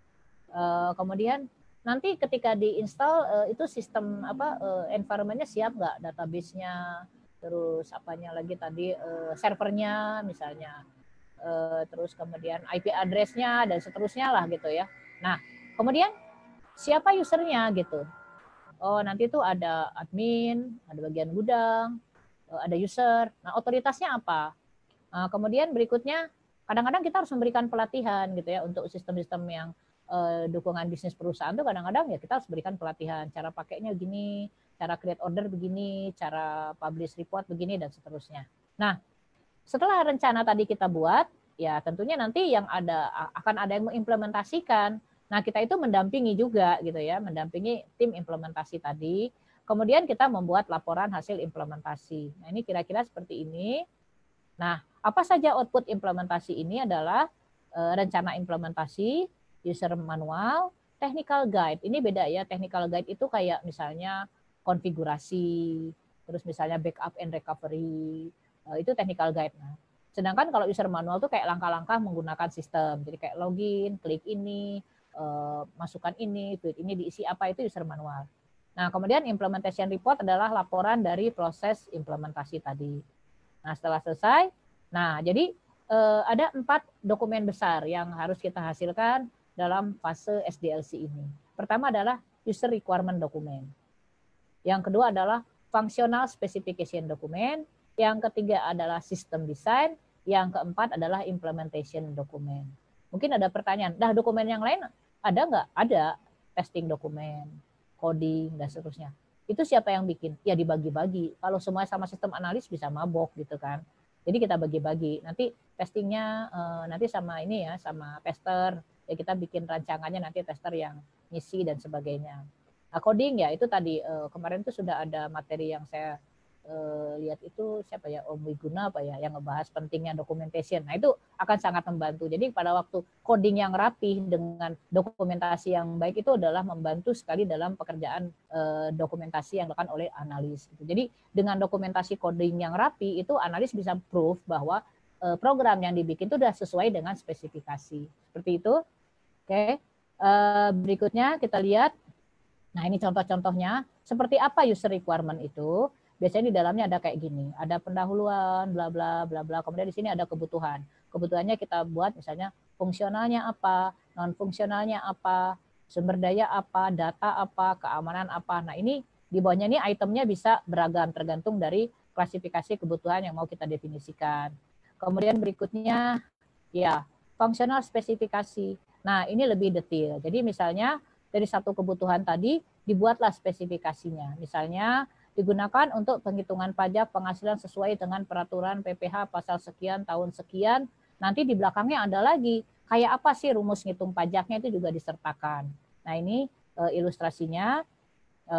[SPEAKER 3] Uh, kemudian nanti ketika diinstal uh, itu sistem apa uh, environment-nya siap nggak, database-nya, terus apanya lagi tadi uh, servernya misalnya, uh, terus kemudian I P address-nya dan seterusnya lah gitu ya. Nah kemudian siapa usernya gitu? Oh nanti itu ada admin, ada bagian gudang, uh, ada user. Nah otoritasnya apa? Uh, kemudian berikutnya kadang-kadang kita harus memberikan pelatihan gitu ya untuk sistem-sistem yang Uh, dukungan bisnis perusahaan tuh kadang-kadang ya kita harus berikan pelatihan, cara pakainya gini, cara create order begini, cara publish report begini dan seterusnya. Nah, setelah rencana tadi kita buat, ya tentunya nanti yang ada akan ada yang mengimplementasikan Nah, kita itu mendampingi juga gitu ya, mendampingi tim implementasi tadi. Kemudian kita membuat laporan hasil implementasi. Nah, ini kira-kira seperti ini. Nah, apa saja output implementasi ini adalah e, rencana implementasi, user manual, technical guide. Ini beda ya, technical guide itu kayak misalnya konfigurasi, terus misalnya backup and recovery, e, itu technical guide. Nah, sedangkan kalau user manual itu kayak langkah-langkah menggunakan sistem. Jadi kayak login, klik ini, e, masukkan ini, tweet ini diisi apa, itu user manual. Nah, kemudian implementation report adalah laporan dari proses implementasi tadi. Nah, setelah selesai, nah jadi eh, ada empat dokumen besar yang harus kita hasilkan dalam fase S D L C ini. Pertama adalah user requirement document. Yang kedua adalah functional specification document. Yang ketiga adalah system design. Yang keempat adalah implementation document. Mungkin ada pertanyaan, dah dokumen yang lain ada nggak? Ada, testing dokumen, coding, dan seterusnya. Itu siapa yang bikin? Ya dibagi-bagi. Kalau semuanya sama sistem analis bisa mabok gitu kan. Jadi kita bagi-bagi. Nanti testingnya eh, nanti sama ini ya, sama tester. Ya kita bikin rancangannya nanti tester yang ngisi dan sebagainya. Nah, coding ya itu tadi eh, kemarin tuh sudah ada materi yang saya eh, lihat itu siapa ya, Om Wiguna apa ya, yang ngebahas pentingnya documentation. Nah itu akan sangat membantu. Jadi pada waktu coding yang rapi dengan dokumentasi yang baik itu adalah membantu sekali dalam pekerjaan eh, dokumentasi yang dilakukan oleh analis. Gitu. Jadi dengan dokumentasi coding yang rapi itu analis bisa proof bahwa eh, program yang dibikin itu sudah sesuai dengan spesifikasi. Seperti itu. Oke. Eh, berikutnya kita lihat. Nah ini contoh-contohnya. Seperti apa user requirement itu? Biasanya di dalamnya ada kayak gini, ada pendahuluan, bla bla bla bla. Kemudian di sini ada kebutuhan. Kebutuhannya kita buat misalnya fungsionalnya apa, non fungsionalnya apa, sumber daya apa, data apa, keamanan apa. Nah ini di bawahnya ini itemnya bisa beragam tergantung dari klasifikasi kebutuhan yang mau kita definisikan. Kemudian berikutnya ya functional spesifikasi. Nah ini lebih detail. Jadi misalnya dari satu kebutuhan tadi dibuatlah spesifikasinya. Misalnya digunakan untuk penghitungan pajak penghasilan sesuai dengan peraturan P P H pasal sekian tahun sekian. Nanti di belakangnya ada lagi kayak apa sih rumus ngitung pajaknya itu juga disertakan. Nah ini e, ilustrasinya. E,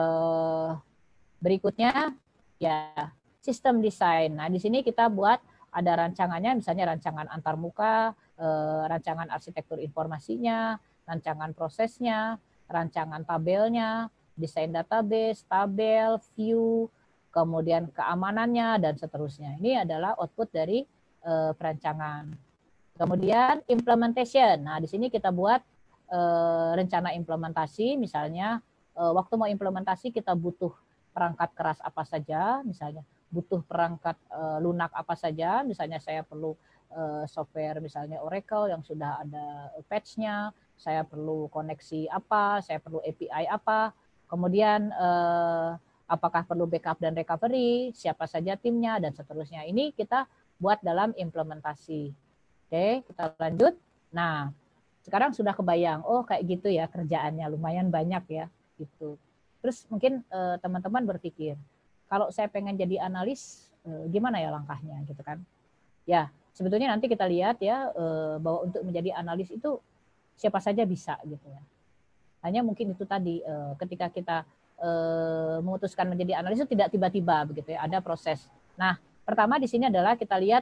[SPEAKER 3] berikutnya ya sistem desain. Nah di sini kita buat ada rancangannya, misalnya rancangan antarmuka, e, rancangan arsitektur informasinya, rancangan prosesnya, rancangan tabelnya, desain database, tabel, view, kemudian keamanannya, dan seterusnya. Ini adalah output dari uh, perancangan. Kemudian implementation. Nah, di sini kita buat uh, rencana implementasi, misalnya uh, waktu mau implementasi kita butuh perangkat keras apa saja, misalnya butuh perangkat uh, lunak apa saja, misalnya saya perlu uh, software misalnya Oracle yang sudah ada patch-nya, saya perlu koneksi apa, saya perlu A P I apa, kemudian eh, apakah perlu backup dan recovery, siapa saja timnya, dan seterusnya. Ini kita buat dalam implementasi. Oke, kita lanjut. Nah, sekarang sudah kebayang, oh kayak gitu ya kerjaannya, lumayan banyak ya. Gitu. Terus mungkin eh, teman-teman berpikir, kalau saya pengen jadi analis, eh, gimana ya langkahnya gitu kan. Ya, sebetulnya nanti kita lihat ya, eh, bahwa untuk menjadi analis itu siapa saja bisa gitu ya. Hanya mungkin itu tadi ketika kita memutuskan menjadi analis itu tidak tiba-tiba begitu ya, ada proses. Nah, pertama di sini adalah kita lihat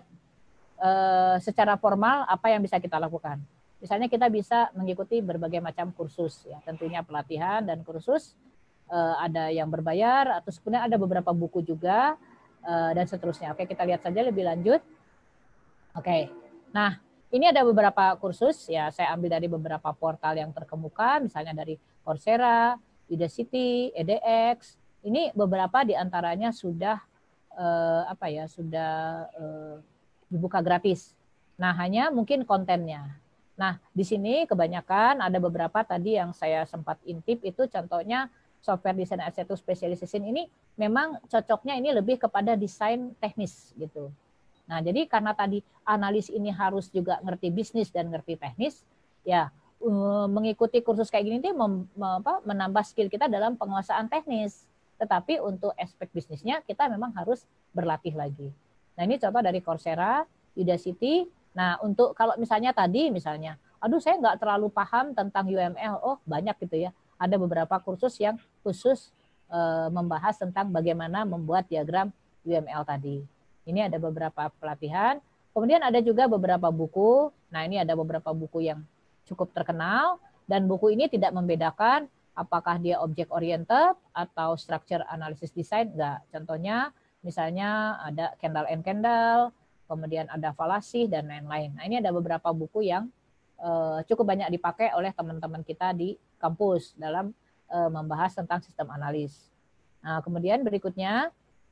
[SPEAKER 3] secara formal apa yang bisa kita lakukan. Misalnya kita bisa mengikuti berbagai macam kursus ya, tentunya pelatihan dan kursus, ada yang berbayar atau sebenarnya ada beberapa buku juga dan seterusnya. Oke, kita lihat saja lebih lanjut. Oke. Nah, ini ada beberapa kursus, ya saya ambil dari beberapa portal yang terkemuka, misalnya dari Coursera, Udacity, edX. Ini beberapa diantaranya sudah eh, apa ya, sudah eh, dibuka gratis. Nah, hanya mungkin kontennya. Nah, di sini kebanyakan ada beberapa tadi yang saya sempat intip itu contohnya software design arsitektur specialization ini memang cocoknya ini lebih kepada desain teknis gitu. Nah, jadi karena tadi analis ini harus juga ngerti bisnis dan ngerti teknis, ya mengikuti kursus kayak gini itu menambah skill kita dalam penguasaan teknis. Tetapi untuk aspek bisnisnya kita memang harus berlatih lagi. Nah, ini contoh dari Coursera, Udacity. Nah, untuk kalau misalnya tadi misalnya aduh saya nggak terlalu paham tentang U M L. Oh banyak gitu ya. Ada beberapa kursus yang khusus e, membahas tentang bagaimana membuat diagram U M L tadi. Ini ada beberapa pelatihan. Kemudian ada juga beberapa buku. Nah ini ada beberapa buku yang cukup terkenal. Dan buku ini tidak membedakan apakah dia object oriented atau structure analysis design. Enggak. Contohnya misalnya ada Kendall and Kendall, kemudian ada fallacy dan lain-lain. Nah ini ada beberapa buku yang uh, cukup banyak dipakai oleh teman-teman kita di kampus dalam uh, membahas tentang sistem analis. Nah kemudian berikutnya,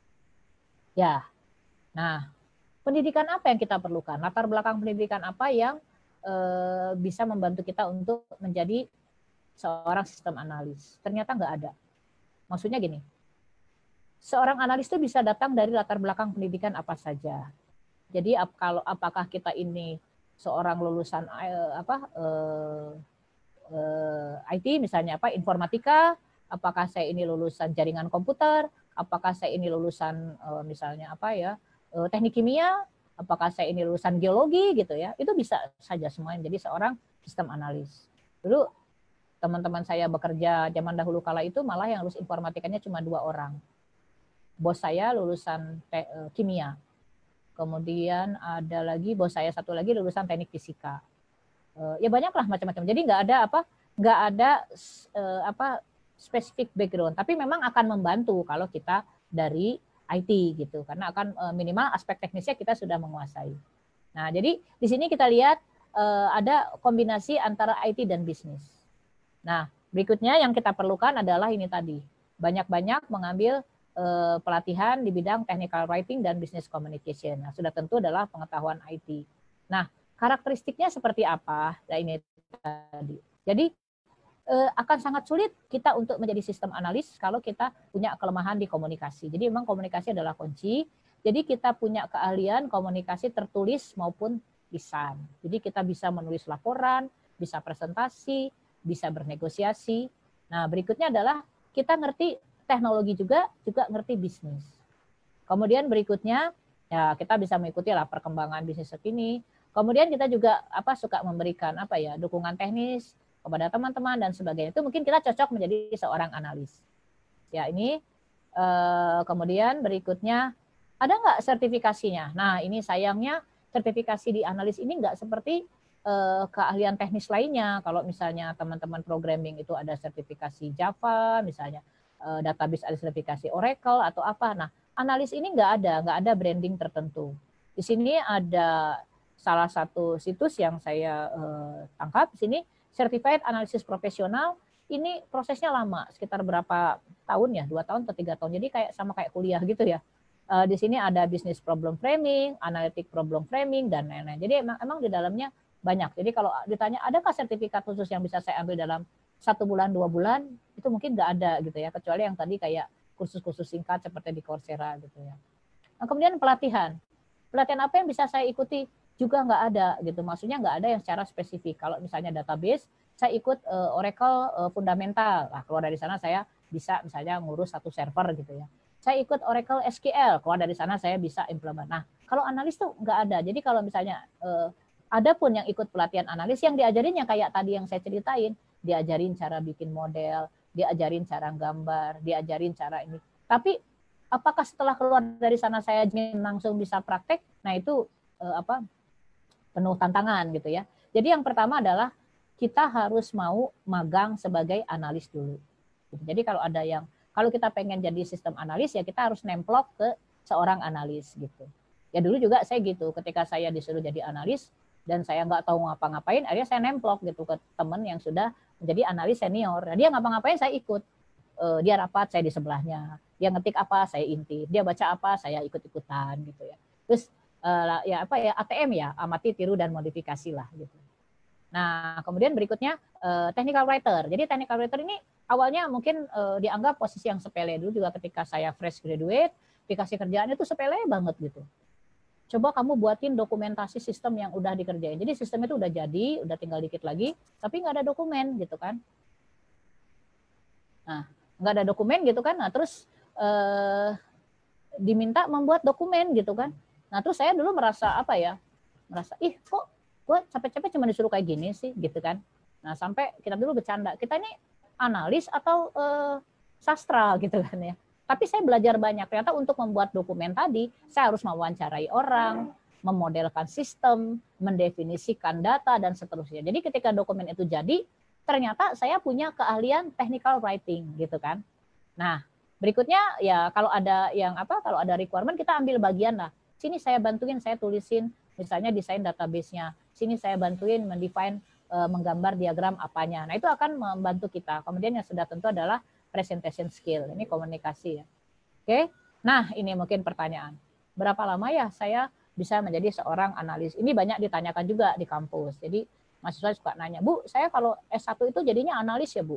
[SPEAKER 3] ya, nah pendidikan apa yang kita perlukan? Latar belakang pendidikan apa yang uh, bisa membantu kita untuk menjadi seorang sistem analis? Ternyata nggak ada. Maksudnya gini, seorang analis itu bisa datang dari latar belakang pendidikan apa saja. Jadi ap, kalau apakah kita ini seorang lulusan eh, apa eh, eh, I T misalnya apa informatika, apakah saya ini lulusan jaringan komputer, apakah saya ini lulusan eh, misalnya apa ya eh, teknik kimia, apakah saya ini lulusan geologi gitu ya, itu bisa saja semuanya jadi seorang sistem analis. Dulu teman-teman saya bekerja zaman dahulu kala itu malah yang lulus informatikanya cuma dua orang. Bos saya lulusan te, eh, kimia. Kemudian ada lagi bos saya satu lagi lulusan teknik fisika. Uh, ya banyaklah macam-macam. Jadi nggak ada apa, nggak ada uh, apa spesifik background. Tapi memang akan membantu kalau kita dari I T gitu, karena akan uh, minimal aspek teknisnya kita sudah menguasai. Nah jadi di sini kita lihat uh, ada kombinasi antara I T dan bisnis. Nah berikutnya yang kita perlukan adalah ini tadi, banyak-banyak mengambil pelatihan di bidang technical writing dan business communication. Nah, sudah tentu adalah pengetahuan I T. Nah, karakteristiknya seperti apa? Nah, ini tadi. Jadi eh, akan sangat sulit kita untuk menjadi sistem analis kalau kita punya kelemahan di komunikasi. Jadi memang komunikasi adalah kunci. Jadi kita punya keahlian komunikasi tertulis maupun lisan. Jadi kita bisa menulis laporan, bisa presentasi, bisa bernegosiasi. Nah, berikutnya adalah kita ngerti teknologi juga, juga ngerti bisnis. Kemudian berikutnya, ya kita bisa mengikuti lah perkembangan bisnis terkini. Kemudian kita juga apa suka memberikan apa ya dukungan teknis kepada teman-teman dan sebagainya. Itu mungkin kita cocok menjadi seorang analis. Ya ini eh, kemudian berikutnya ada nggak sertifikasinya? Nah ini sayangnya sertifikasi di analis ini nggak seperti eh, keahlian teknis lainnya. Kalau misalnya teman-teman programming itu ada sertifikasi Java misalnya. Database ada sertifikasi Oracle atau apa. Nah, analis ini nggak ada, nggak ada branding tertentu. Di sini ada salah satu situs yang saya eh, tangkap di sini, Certified Analysis Profesional. Ini prosesnya lama, sekitar berapa tahun ya, dua tahun atau tiga tahun. Jadi kayak sama kayak kuliah gitu ya. Eh, di sini ada business problem framing, analytic problem framing dan lain-lain. Jadi emang, emang di dalamnya banyak. Jadi kalau ditanya adakah sertifikat khusus yang bisa saya ambil dalam satu bulan, dua bulan, itu mungkin nggak ada gitu ya, kecuali yang tadi kayak kursus-kursus singkat seperti di Coursera gitu ya. Nah, kemudian pelatihan. Pelatihan apa yang bisa saya ikuti? Juga nggak ada gitu, maksudnya nggak ada yang secara spesifik. Kalau misalnya database, saya ikut uh, Oracle uh, fundamental, nah, keluar dari sana saya bisa misalnya ngurus satu server gitu ya. Saya ikut Oracle S Q L, keluar dari sana saya bisa implement. Nah, kalau analis tuh nggak ada. Jadi kalau misalnya uh, ada pun yang ikut pelatihan analis, yang diajarin yang kayak tadi yang saya ceritain, diajarin cara bikin model, diajarin cara gambar, diajarin cara ini. Tapi apakah setelah keluar dari sana saya langsung bisa praktek? Nah itu eh, apa penuh tantangan gitu ya. Jadi yang pertama adalah kita harus mau magang sebagai analis dulu. Jadi kalau ada yang kalau kita pengen jadi sistem analis ya kita harus nemplok ke seorang analis gitu. Ya dulu juga saya gitu. Ketika saya disuruh jadi analis dan saya nggak tahu ngapa-ngapain, akhirnya saya nemplok gitu ke teman yang sudah menjadi analis senior. Nah, dia ngapa-ngapain saya ikut. Uh, dia rapat, saya di sebelahnya. Dia ngetik apa, saya intip. Dia baca apa, saya ikut-ikutan gitu ya. Terus uh, ya apa ya A T M ya, amati, tiru dan modifikasi lah gitu. Nah, kemudian berikutnya uh, technical writer. Jadi technical writer ini awalnya mungkin uh, dianggap posisi yang sepele. Dulu juga ketika saya fresh graduate, dikasih kerjaan itu sepele banget gitu. Coba kamu buatin dokumentasi sistem yang udah dikerjain. Jadi sistem itu udah jadi, udah tinggal dikit lagi, tapi nggak ada dokumen gitu kan. Nah, nggak ada dokumen gitu kan. Nah, terus eh, diminta membuat dokumen gitu kan. Nah, terus saya dulu merasa apa ya? Merasa, ih kok gue capek-capek cuma disuruh kayak gini sih gitu kan. Nah sampai kita dulu bercanda, kita ini analis atau eh, sastra gitu kan ya. Tapi saya belajar banyak, ternyata untuk membuat dokumen tadi saya harus mewawancarai orang, memodelkan sistem, mendefinisikan data dan seterusnya. Jadi ketika dokumen itu jadi, ternyata saya punya keahlian technical writing gitu kan. Nah, berikutnya ya kalau ada yang apa, kalau ada requirement kita ambil bagian lah. Sini saya bantuin, saya tulisin misalnya desain database-nya. Sini saya bantuin mendefine, uh, menggambar diagram apanya. Nah, itu akan membantu kita. Kemudian yang sudah tentu adalah presentation skill. Ini komunikasi ya. Oke. Nah, ini mungkin pertanyaan. Berapa lama ya saya bisa menjadi seorang analis? Ini banyak ditanyakan juga di kampus. Jadi mahasiswa suka nanya, Bu, saya kalau S satu itu jadinya analis ya, Bu?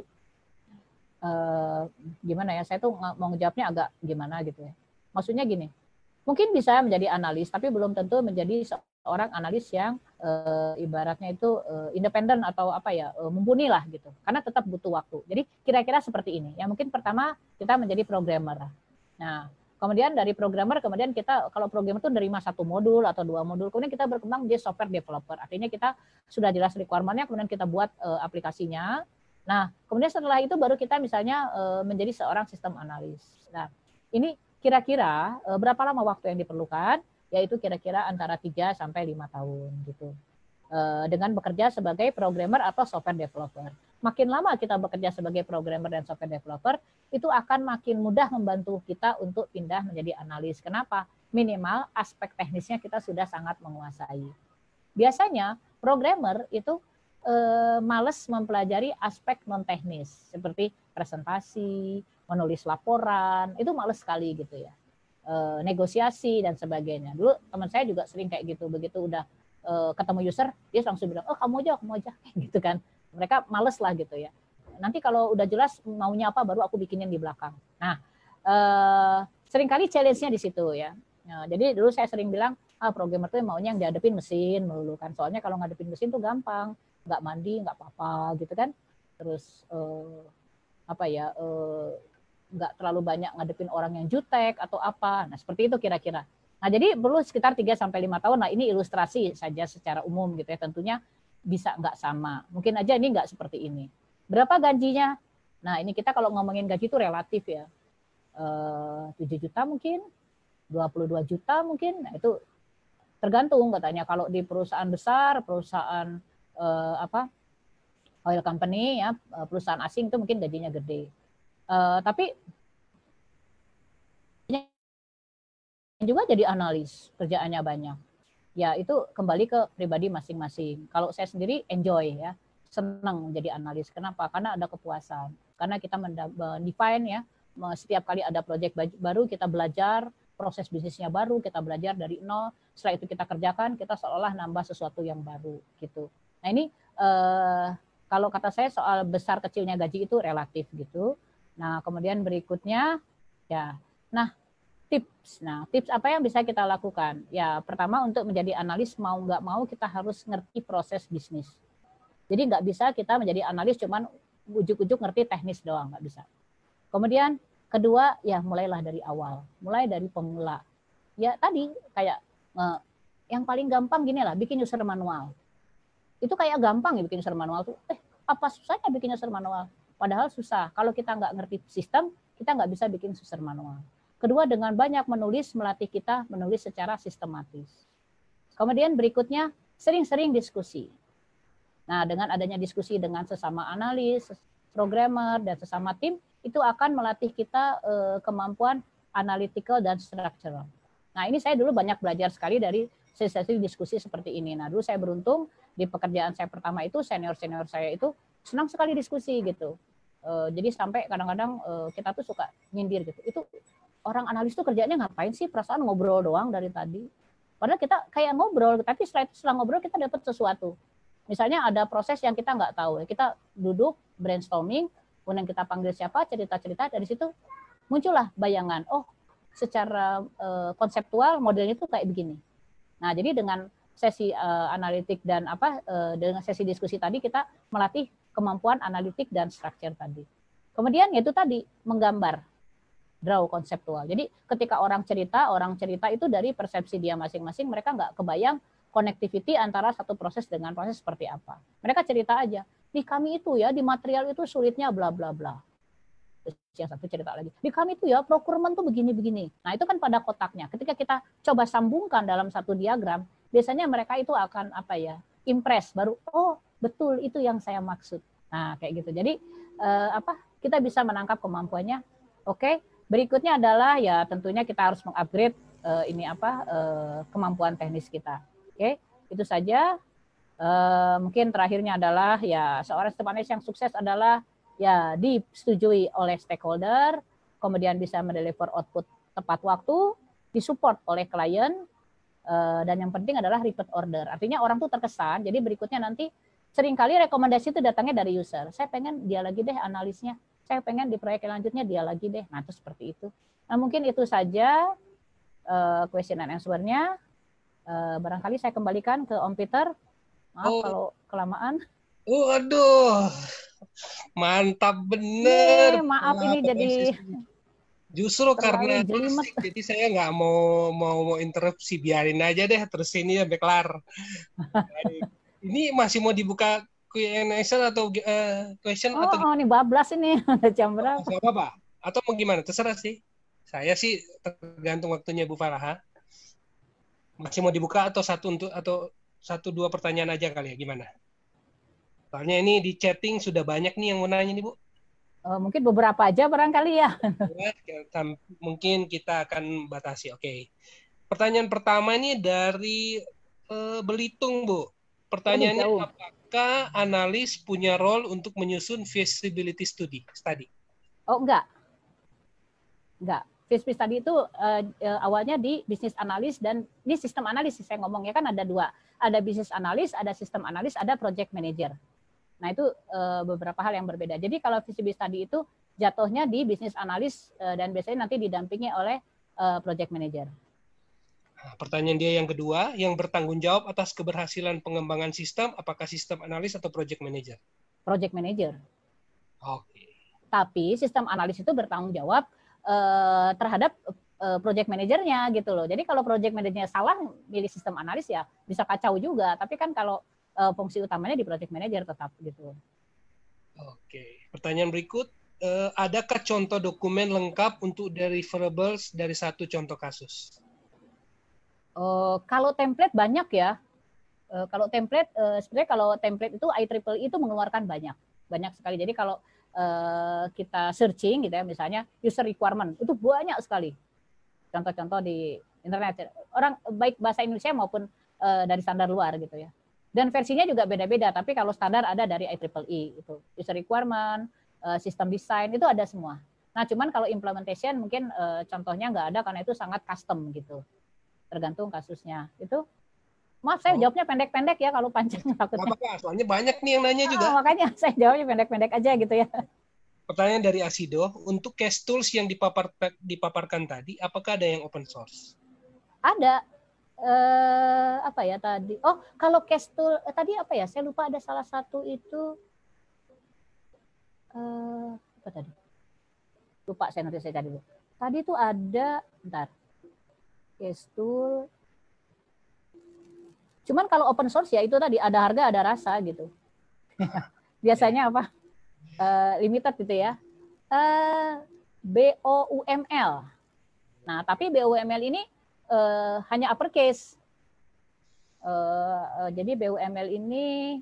[SPEAKER 3] Eh, gimana ya? Saya tuh mau ngejawabnya agak gimana gitu ya. Maksudnya gini, mungkin bisa menjadi analis, tapi belum tentu menjadi seorang analis yang e, ibaratnya itu e, independen atau apa ya, e, mumpuni lah gitu. Karena tetap butuh waktu. Jadi kira-kira seperti ini. Yang mungkin pertama kita menjadi programmer. Nah, kemudian dari programmer, kemudian kita kalau programmer itu nerima satu modul atau dua modul, kemudian kita berkembang jadi software developer. Artinya kita sudah jelas requirement-nya, kemudian kita buat e, aplikasinya. Nah, kemudian setelah itu baru kita misalnya e, menjadi seorang sistem analis. Nah, ini kira-kira e, berapa lama waktu yang diperlukan? Yaitu kira-kira antara tiga sampai lima tahun gitu. E, dengan bekerja sebagai programmer atau software developer. Makin lama kita bekerja sebagai programmer dan software developer, itu akan makin mudah membantu kita untuk pindah menjadi analis. Kenapa? Minimal aspek teknisnya kita sudah sangat menguasai. Biasanya programmer itu e, males mempelajari aspek non-teknis, seperti presentasi, menulis laporan, itu males sekali gitu ya. E, negosiasi dan sebagainya. Dulu teman saya juga sering kayak gitu, begitu udah e, ketemu user, dia langsung bilang, oh kamu aja, kamu aja, gitu kan. Mereka males lah gitu ya. Nanti kalau udah jelas maunya apa, baru aku bikinin di belakang. Nah, e, seringkali challenge-nya di situ ya. Nah, jadi dulu saya sering bilang, ah programmer tuh maunya yang dihadapin mesin melulu kan. Soalnya kalau ngadepin mesin tuh gampang, nggak mandi, nggak apa-apa gitu kan. Terus e, apa ya, e, nggak terlalu banyak ngadepin orang yang jutek atau apa. Nah, seperti itu kira-kira. Nah, jadi perlu sekitar tiga sampai lima tahun. Nah, ini ilustrasi saja secara umum gitu ya. Tentunya bisa nggak sama. Mungkin aja ini nggak seperti ini. Berapa gajinya? Nah, ini kita kalau ngomongin gaji itu relatif ya. Eh, tujuh juta mungkin, dua puluh dua juta mungkin. Nah, itu tergantung katanya. Kalau di perusahaan besar, perusahaan eh, apa? Oil company ya, perusahaan asing itu mungkin gajinya gede. Uh, tapi juga jadi analis, kerjaannya banyak. Ya itu kembali ke pribadi masing-masing. Kalau saya sendiri enjoy ya, senang menjadi analis. Kenapa? Karena ada kepuasan. Karena kita mendefine ya, setiap kali ada proyek baru kita belajar, proses bisnisnya baru, kita belajar dari nol. Setelah itu kita kerjakan, kita seolah nambah sesuatu yang baru gitu. Nah ini uh, kalau kata saya soal besar kecilnya gaji itu relatif gitu. Nah, kemudian berikutnya ya. Nah, tips. Nah, tips apa yang bisa kita lakukan? Ya, pertama untuk menjadi analis mau nggak mau kita harus ngerti proses bisnis. Jadi nggak bisa kita menjadi analis cuman ujuk-ujuk ngerti teknis doang, nggak bisa. Kemudian kedua, ya mulailah dari awal. Mulai dari pemula. Ya tadi kayak eh, yang paling gampang gini lah, bikin user manual. Itu kayak gampang ya bikin user manual tuh. Eh, apa susahnya bikin user manual? Padahal susah. Kalau kita nggak ngerti sistem, kita nggak bisa bikin user manual. Kedua, dengan banyak menulis, melatih kita menulis secara sistematis. Kemudian berikutnya, sering-sering diskusi. Nah, dengan adanya diskusi dengan sesama analis, programmer, dan sesama tim, itu akan melatih kita eh, kemampuan analytical dan structural. Nah, ini saya dulu banyak belajar sekali dari sesi diskusi seperti ini. Nah, dulu saya beruntung di pekerjaan saya pertama itu, senior-senior saya itu senang sekali diskusi gitu. Uh, jadi sampai kadang-kadang uh, kita tuh suka nyindir gitu. Itu orang analis tuh kerjanya ngapain sih? Perasaan ngobrol doang dari tadi. Padahal kita kayak ngobrol, tapi setelah itu setelah ngobrol kita dapat sesuatu. Misalnya ada proses yang kita nggak tahu. Kita duduk brainstorming, kemudian kita panggil siapa, cerita-cerita, dari situ muncullah bayangan. Oh, secara uh, konseptual modelnya tuh kayak begini. Nah, jadi dengan sesi uh, analitik dan apa uh, dengan sesi diskusi tadi kita melatih kemampuan analitik dan struktur tadi. Kemudian yaitu tadi menggambar, draw konseptual. Jadi ketika orang cerita, orang cerita itu dari persepsi dia masing-masing, mereka nggak kebayang connectivity antara satu proses dengan proses seperti apa. Mereka cerita aja, di kami itu ya, di material itu sulitnya bla bla bla. Terus yang satu cerita lagi, di kami itu ya procurement tuh begini-begini. Nah itu kan pada kotaknya. Ketika kita coba sambungkan dalam satu diagram, biasanya mereka itu akan apa ya, impress, baru oh betul itu yang saya maksud. Nah kayak gitu. Jadi eh, apa kita bisa menangkap kemampuannya. Oke, berikutnya adalah ya tentunya kita harus mengupgrade eh, ini apa eh, kemampuan teknis kita. Oke, itu saja. Uh, mungkin terakhirnya adalah ya seorang sistem analis yang sukses adalah ya disetujui oleh stakeholder, kemudian bisa mendeliver output tepat waktu, disupport oleh klien, uh, dan yang penting adalah repeat order. Artinya orang tuh terkesan. Jadi berikutnya nanti seringkali rekomendasi itu datangnya dari user. Saya pengen dia lagi deh analisnya. Saya pengen di proyek selanjutnya dia lagi deh. Nah itu seperti itu. Nah mungkin itu saja uh, question and answer-nya. Uh, barangkali saya kembalikan ke Om Peter. Maaf oh. kalau kelamaan.
[SPEAKER 1] Oh, aduh. Mantap bener.
[SPEAKER 3] Nih, maaf ini jadi
[SPEAKER 1] justru karena jelimet. Jadi saya nggak mau mau mau interupsi, biarin aja deh terus ini sampai kelar. Ini masih mau dibuka Q and A atau uh, question
[SPEAKER 3] oh,
[SPEAKER 1] atau
[SPEAKER 3] oh, ini bablas ini udah jam berapa?
[SPEAKER 1] Apa, apa? Atau mau gimana? Terserah sih. Saya sih tergantung waktunya Bu Falaha. Masih mau dibuka atau satu untuk atau satu dua pertanyaan aja kali ya, gimana? Soalnya ini di chatting sudah banyak nih yang mau nanya nih Bu.
[SPEAKER 3] Oh, mungkin beberapa aja barangkali ya.
[SPEAKER 1] ya. Mungkin kita akan batasi. Oke. Okay. Pertanyaan pertama ini dari uh, Belitung Bu. Pertanyaannya, oh, apakah analis punya role untuk menyusun feasibility study? study?
[SPEAKER 3] Oh enggak. Enggak. Feasibility study itu uh, uh, awalnya di bisnis analis dan di sistem analis saya ngomongnya kan ada dua. Ada bisnis analis, ada sistem analis, ada project manager. Nah itu uh, beberapa hal yang berbeda. Jadi kalau feasibility study itu jatuhnya di bisnis analis uh, dan biasanya nanti didampingi oleh uh, project manager.
[SPEAKER 1] Nah, pertanyaan dia yang kedua, yang bertanggung jawab atas keberhasilan pengembangan sistem, apakah sistem analis atau project manager?
[SPEAKER 3] Project manager.
[SPEAKER 1] Oke. Okay.
[SPEAKER 3] Tapi sistem analis itu bertanggung jawab uh, terhadap project manajernya gitu loh. Jadi kalau project manajernya salah milih sistem analis ya bisa kacau juga. Tapi kan kalau uh, fungsi utamanya di project manager tetap gitu.
[SPEAKER 1] Oke. Pertanyaan berikut, uh, adakah contoh dokumen lengkap untuk deliverables dari satu contoh kasus?
[SPEAKER 3] Uh, kalau template banyak ya. Uh, kalau template uh, sebenarnya kalau template itu I triple E itu mengeluarkan banyak, banyak sekali. Jadi kalau uh, kita searching gitu ya, misalnya user requirement itu banyak sekali. Contoh-contoh di internet orang baik bahasa Indonesia maupun uh, dari standar luar gitu ya, dan versinya juga beda-beda, tapi kalau standar ada dari I triple E itu user requirement, uh, system design itu ada semua. Nah cuman kalau implementation mungkin uh, contohnya nggak ada karena itu sangat custom gitu, tergantung kasusnya itu. Maaf saya
[SPEAKER 1] oh.
[SPEAKER 3] jawabnya pendek-pendek ya kalau panjang takutnya.
[SPEAKER 1] Apa-apa, soalnya banyak nih yang nanya juga.
[SPEAKER 3] Ah, makanya saya jawabnya pendek-pendek aja gitu ya.
[SPEAKER 1] Pertanyaan dari Asido, untuk case tools yang dipapar, dipaparkan tadi, apakah ada yang open source?
[SPEAKER 3] Ada. Eh, apa ya tadi? Oh, kalau case tool, eh, tadi apa ya? Saya lupa ada salah satu itu. Eh, apa tadi? Lupa saya nanti saya cari dulu. Tadi itu ada, bentar. Case tool. Cuman kalau open source ya itu tadi ada harga, ada rasa gitu. Biasanya apa? Uh, limited gitu ya, uh, B O U M L. Nah, tapi B O U M L ini uh, hanya uppercase. Uh, uh, jadi B O U M L ini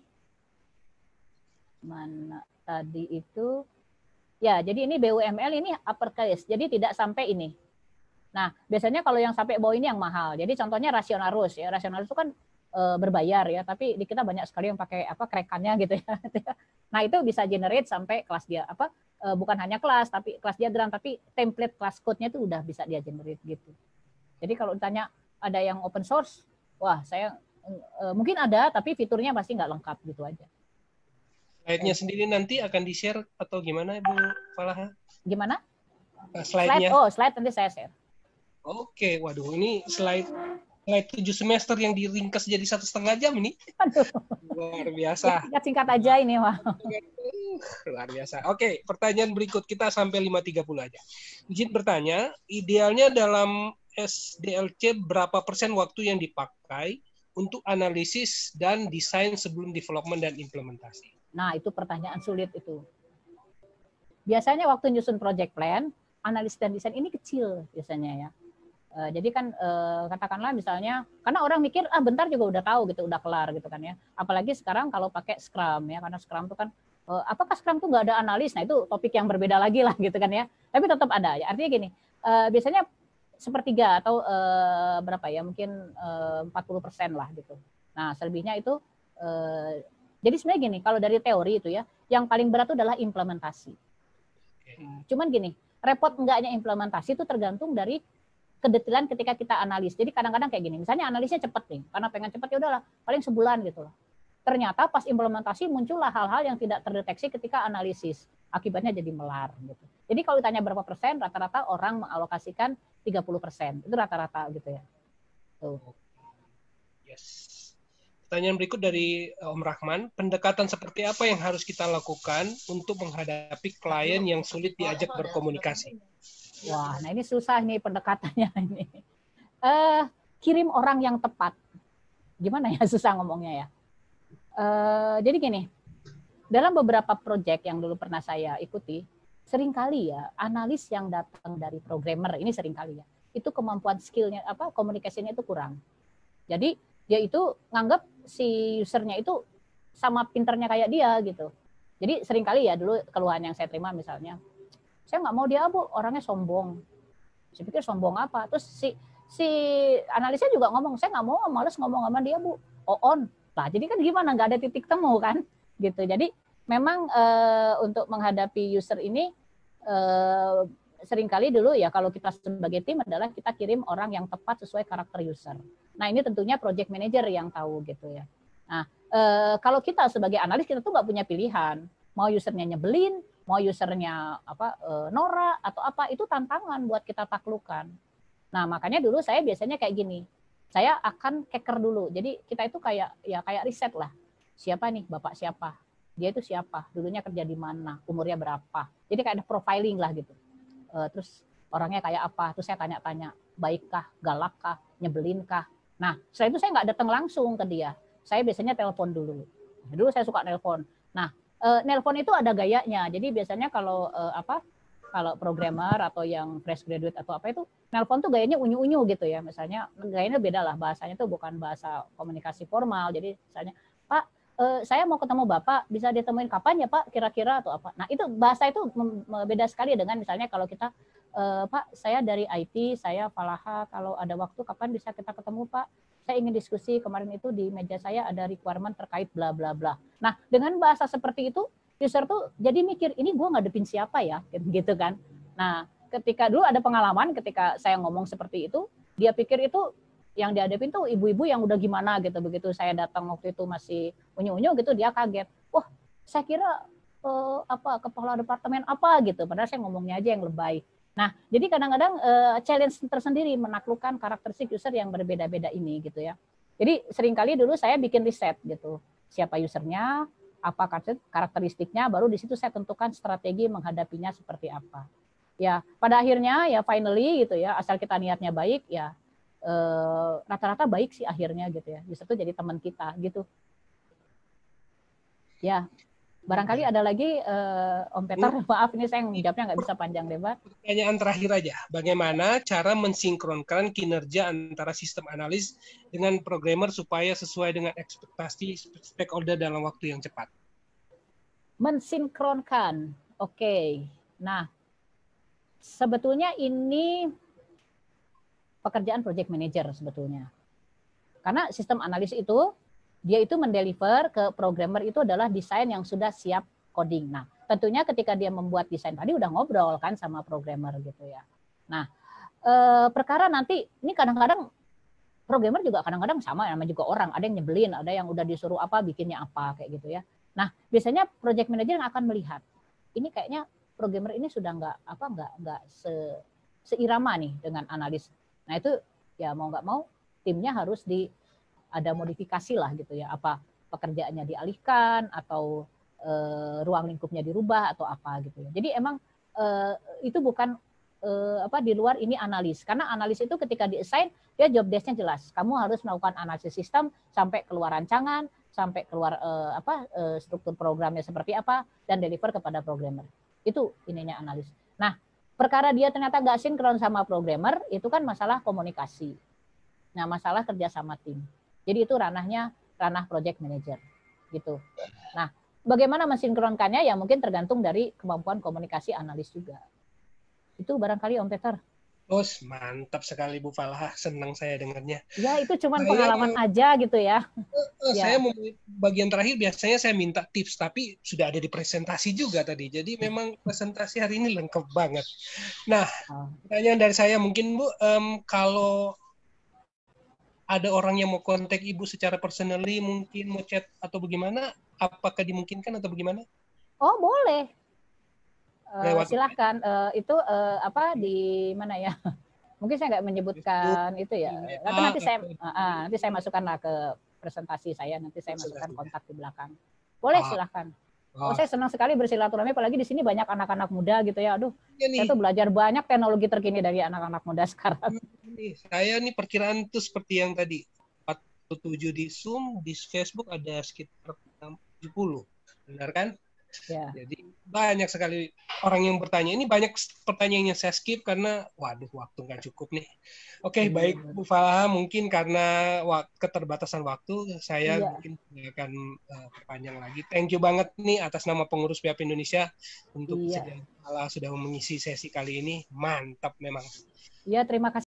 [SPEAKER 3] mana tadi itu? Ya, jadi ini B O U M L ini uppercase. Jadi tidak sampai ini. Nah, biasanya kalau yang sampai bawah ini yang mahal. Jadi contohnya Rationalus ya. Rationalus itu kan uh, berbayar ya, tapi di kita banyak sekali yang pakai apa krekannya gitu ya. Nah itu bisa generate sampai kelas dia apa e, bukan hanya kelas tapi kelas diagram tapi template kelas code-nya itu udah bisa dia generate gitu. Jadi kalau ditanya ada yang open source, wah saya e, mungkin ada tapi fiturnya pasti nggak lengkap gitu aja.
[SPEAKER 1] Slide-nya sendiri nanti akan di-share atau gimana Bu Falaha?
[SPEAKER 3] Gimana?
[SPEAKER 1] Uh, slide-nya.
[SPEAKER 3] Slide, oh slide nanti saya share.
[SPEAKER 1] Oke, waduh ini slide slide tujuh semester yang diringkas jadi satu setengah jam ini.
[SPEAKER 3] Aduh.
[SPEAKER 1] Luar biasa.
[SPEAKER 3] Singkat-singkat aja ini, Wah.
[SPEAKER 1] Luar biasa. Oke, pertanyaan berikut kita sampai lima tiga puluh aja. Izin bertanya, idealnya dalam S D L C berapa persen waktu yang dipakai untuk analisis dan desain sebelum development dan implementasi?
[SPEAKER 3] Nah, itu pertanyaan sulit itu. Biasanya waktu nyusun project plan, analis dan desain ini kecil biasanya ya. Uh, jadi kan uh, katakanlah misalnya, karena orang mikir ah bentar juga udah tahu gitu, udah kelar gitu kan ya. Apalagi sekarang kalau pakai Scrum ya, karena Scrum itu kan uh, apakah Scrum itu nggak ada analis? Nah itu topik yang berbeda lagi lah gitu kan ya. Tapi tetap ada ya. Artinya gini, uh, biasanya sepertiga atau uh, berapa ya, mungkin uh, empat puluh persen lah gitu. Nah selebihnya itu, uh, jadi sebenarnya gini, kalau dari teori itu ya, yang paling berat itu adalah implementasi. Nah, cuman gini, repot enggaknya implementasi itu tergantung dari kedetilan ketika kita analis. Jadi kadang-kadang kayak gini, misalnya analisnya cepat nih, karena pengen cepat ya udahlah, paling sebulan gitu loh. Ternyata pas implementasi muncullah hal-hal yang tidak terdeteksi ketika analisis. Akibatnya jadi melar gitu. Jadi kalau ditanya berapa persen, rata-rata orang mengalokasikan tiga puluh persen. Itu rata-rata gitu ya. Tuh.
[SPEAKER 1] Yes. Pertanyaan berikut dari Om Rahman, pendekatan seperti apa yang harus kita lakukan untuk menghadapi klien yang sulit diajak berkomunikasi?
[SPEAKER 3] Wah, nah ini susah nih pendekatannya ini. Uh, kirim orang yang tepat. Gimana ya, susah ngomongnya ya. Uh, jadi gini, dalam beberapa proyek yang dulu pernah saya ikuti, seringkali ya analis yang datang dari programmer ini seringkali ya, itu kemampuan skillnya apa komunikasinya itu kurang. Jadi dia itu nganggap si usernya itu sama pinternya kayak dia gitu. Jadi seringkali ya dulu keluhan yang saya terima misalnya, saya nggak mau dia bu, orangnya sombong. Saya pikir sombong apa? Terus si si analisnya juga ngomong, saya nggak mau, males ngomong sama dia bu. Oh on, lah jadi kan gimana? Nggak ada titik temu kan? Gitu. Jadi memang e, untuk menghadapi user ini e, seringkali dulu ya kalau kita sebagai tim adalah kita kirim orang yang tepat sesuai karakter user. Nah ini tentunya project manager yang tahu gitu ya. Nah e, kalau kita sebagai analis kita tuh nggak punya pilihan. Mau usernya nyebelin, mau usernya apa norak atau apa, itu tantangan buat kita taklukkan. Nah makanya dulu saya biasanya kayak gini, saya akan keker dulu. Jadi kita itu kayak ya kayak riset lah, siapa nih bapak siapa, dia itu siapa, dulunya kerja di mana, umurnya berapa. Jadi kayak ada profiling lah gitu. E, terus orangnya kayak apa, terus saya tanya-tanya, baikkah, galakkah, nyebelinkah. Nah setelah itu saya nggak datang langsung ke dia, saya biasanya telepon dulu. Dulu saya suka telepon. Nah Uh, nelpon itu ada gayanya. Jadi biasanya kalau uh, apa kalau programmer atau yang fresh graduate atau apa itu nelpon tuh gayanya unyu-unyu gitu ya. Misalnya gayanya beda lah, bahasanya tuh bukan bahasa komunikasi formal. Jadi misalnya, Pak, uh, saya mau ketemu Bapak, bisa ditemuin kapan ya Pak kira-kira atau apa. Nah, itu bahasa itu beda sekali dengan misalnya kalau kita uh, Pak, saya dari I T, saya Falaha, kalau ada waktu kapan bisa kita ketemu Pak? Saya ingin diskusi, kemarin itu di meja saya ada requirement terkait bla bla bla. Nah, dengan bahasa seperti itu, user tuh jadi mikir, ini gue ngadepin siapa ya? Gitu kan. Nah, ketika dulu ada pengalaman ketika saya ngomong seperti itu, dia pikir itu yang dihadapin tuh ibu-ibu yang udah gimana gitu. Begitu saya datang waktu itu masih unyu-unyu gitu, dia kaget. Wah, saya kira eh, apa kepala departemen apa gitu. Padahal saya ngomongnya aja yang lebay. Nah, jadi kadang-kadang uh, challenge tersendiri menaklukkan karakteristik user yang berbeda-beda ini gitu ya. Jadi seringkali dulu saya bikin riset gitu. Siapa usernya, apa karakteristiknya, baru di situ saya tentukan strategi menghadapinya seperti apa. Ya, pada akhirnya ya finally gitu ya, asal kita niatnya baik ya uh, rata-rata baik sih akhirnya gitu ya. User itu jadi teman kita gitu. Ya. Barangkali ada lagi uh, Om Peter, hmm. maaf ini saya menjawabnya nggak bisa panjang lebar.
[SPEAKER 1] Pertanyaan terakhir aja, bagaimana cara mensinkronkan kinerja antara sistem analis dengan programmer supaya sesuai dengan ekspektasi stakeholder dalam waktu yang cepat?
[SPEAKER 3] Mensinkronkan, oke. Okay. Nah, sebetulnya ini pekerjaan project manager sebetulnya. Karena sistem analis itu dia itu mendeliver ke programmer itu adalah desain yang sudah siap coding. Nah, tentunya ketika dia membuat desain tadi udah ngobrol kan sama programmer gitu ya. Nah, eh, perkara nanti ini kadang-kadang programmer juga kadang-kadang sama, namanya juga orang, ada yang nyebelin, ada yang udah disuruh apa bikinnya apa kayak gitu ya. Nah, biasanya project manager yang akan melihat ini kayaknya programmer ini sudah nggak apa nggak nggak se, seirama nih dengan analis. Nah, itu ya mau nggak mau timnya harus di ada modifikasi lah gitu ya, apa pekerjaannya dialihkan atau e, ruang lingkupnya dirubah atau apa gitu ya. Jadi emang e, itu bukan eh, apa di luar ini analis. Karena analis itu ketika di-assign dia job desk-nya jelas. Kamu harus melakukan analisis sistem sampai keluar rancangan, sampai keluar eh, apa eh, struktur programnya seperti apa dan deliver kepada programmer. Itu ininya analis. Nah, perkara dia ternyata nggak sinkron sama programmer itu kan masalah komunikasi. Nah, masalah kerja sama tim. Jadi itu ranahnya ranah project manager gitu. Nah, bagaimana mensinkronkannya ya mungkin tergantung dari kemampuan komunikasi analis juga. Itu barangkali Om Peter.
[SPEAKER 1] Bos, mantap sekali Bu Falah, senang saya dengarnya.
[SPEAKER 3] Ya itu cuma
[SPEAKER 1] Saya-
[SPEAKER 3] pengalaman aja gitu ya.
[SPEAKER 1] Eh,
[SPEAKER 3] Ya.
[SPEAKER 1] Saya mau bagian terakhir biasanya saya minta tips, tapi sudah ada di presentasi juga tadi. Jadi memang presentasi hari ini lengkap banget. Nah,
[SPEAKER 3] Oh.
[SPEAKER 1] pertanyaan dari saya mungkin Bu, em, kalau ada orang yang mau kontak Ibu secara personally, mungkin mau chat atau bagaimana, apakah dimungkinkan atau bagaimana?
[SPEAKER 3] Oh boleh. Eh,
[SPEAKER 1] Lewat-
[SPEAKER 3] silahkan. Eh, itu eh, apa di mana ya? Mungkin saya nggak menyebutkan itu ya.
[SPEAKER 1] Facebook,
[SPEAKER 3] Tapi nanti saya
[SPEAKER 1] atau-
[SPEAKER 3] ah, ah, nanti saya masukkan lah ke presentasi saya. Nanti saya masukkan
[SPEAKER 1] Presentasi.
[SPEAKER 3] kontak di belakang. Boleh
[SPEAKER 1] Ah.
[SPEAKER 3] silahkan.
[SPEAKER 1] Oh,
[SPEAKER 3] Oh, saya senang sekali bersilaturahmi, apalagi di sini banyak anak-anak muda gitu ya. Aduh,
[SPEAKER 1] iya nih,
[SPEAKER 3] saya tuh belajar banyak teknologi terkini dari anak-anak muda sekarang.
[SPEAKER 1] nih, saya nih perkiraan tuh seperti yang tadi, empat puluh tujuh di Zoom, di Facebook ada sekitar tujuh puluh. Benar kan?
[SPEAKER 3] Ya.
[SPEAKER 1] Jadi banyak sekali orang yang bertanya. Ini banyak pertanyaan yang saya skip karena waduh waktu nggak cukup nih. Oke,
[SPEAKER 3] Iya.
[SPEAKER 1] baik Bu Falah, mungkin karena wak- keterbatasan waktu saya
[SPEAKER 3] Iya.
[SPEAKER 1] mungkin tidak akan uh, perpanjang lagi. Thank you banget nih atas nama pengurus P A P Indonesia untuk
[SPEAKER 3] Iya.
[SPEAKER 1] sudah sudah mengisi sesi kali ini. Mantap memang.
[SPEAKER 3] Ya, terima kasih.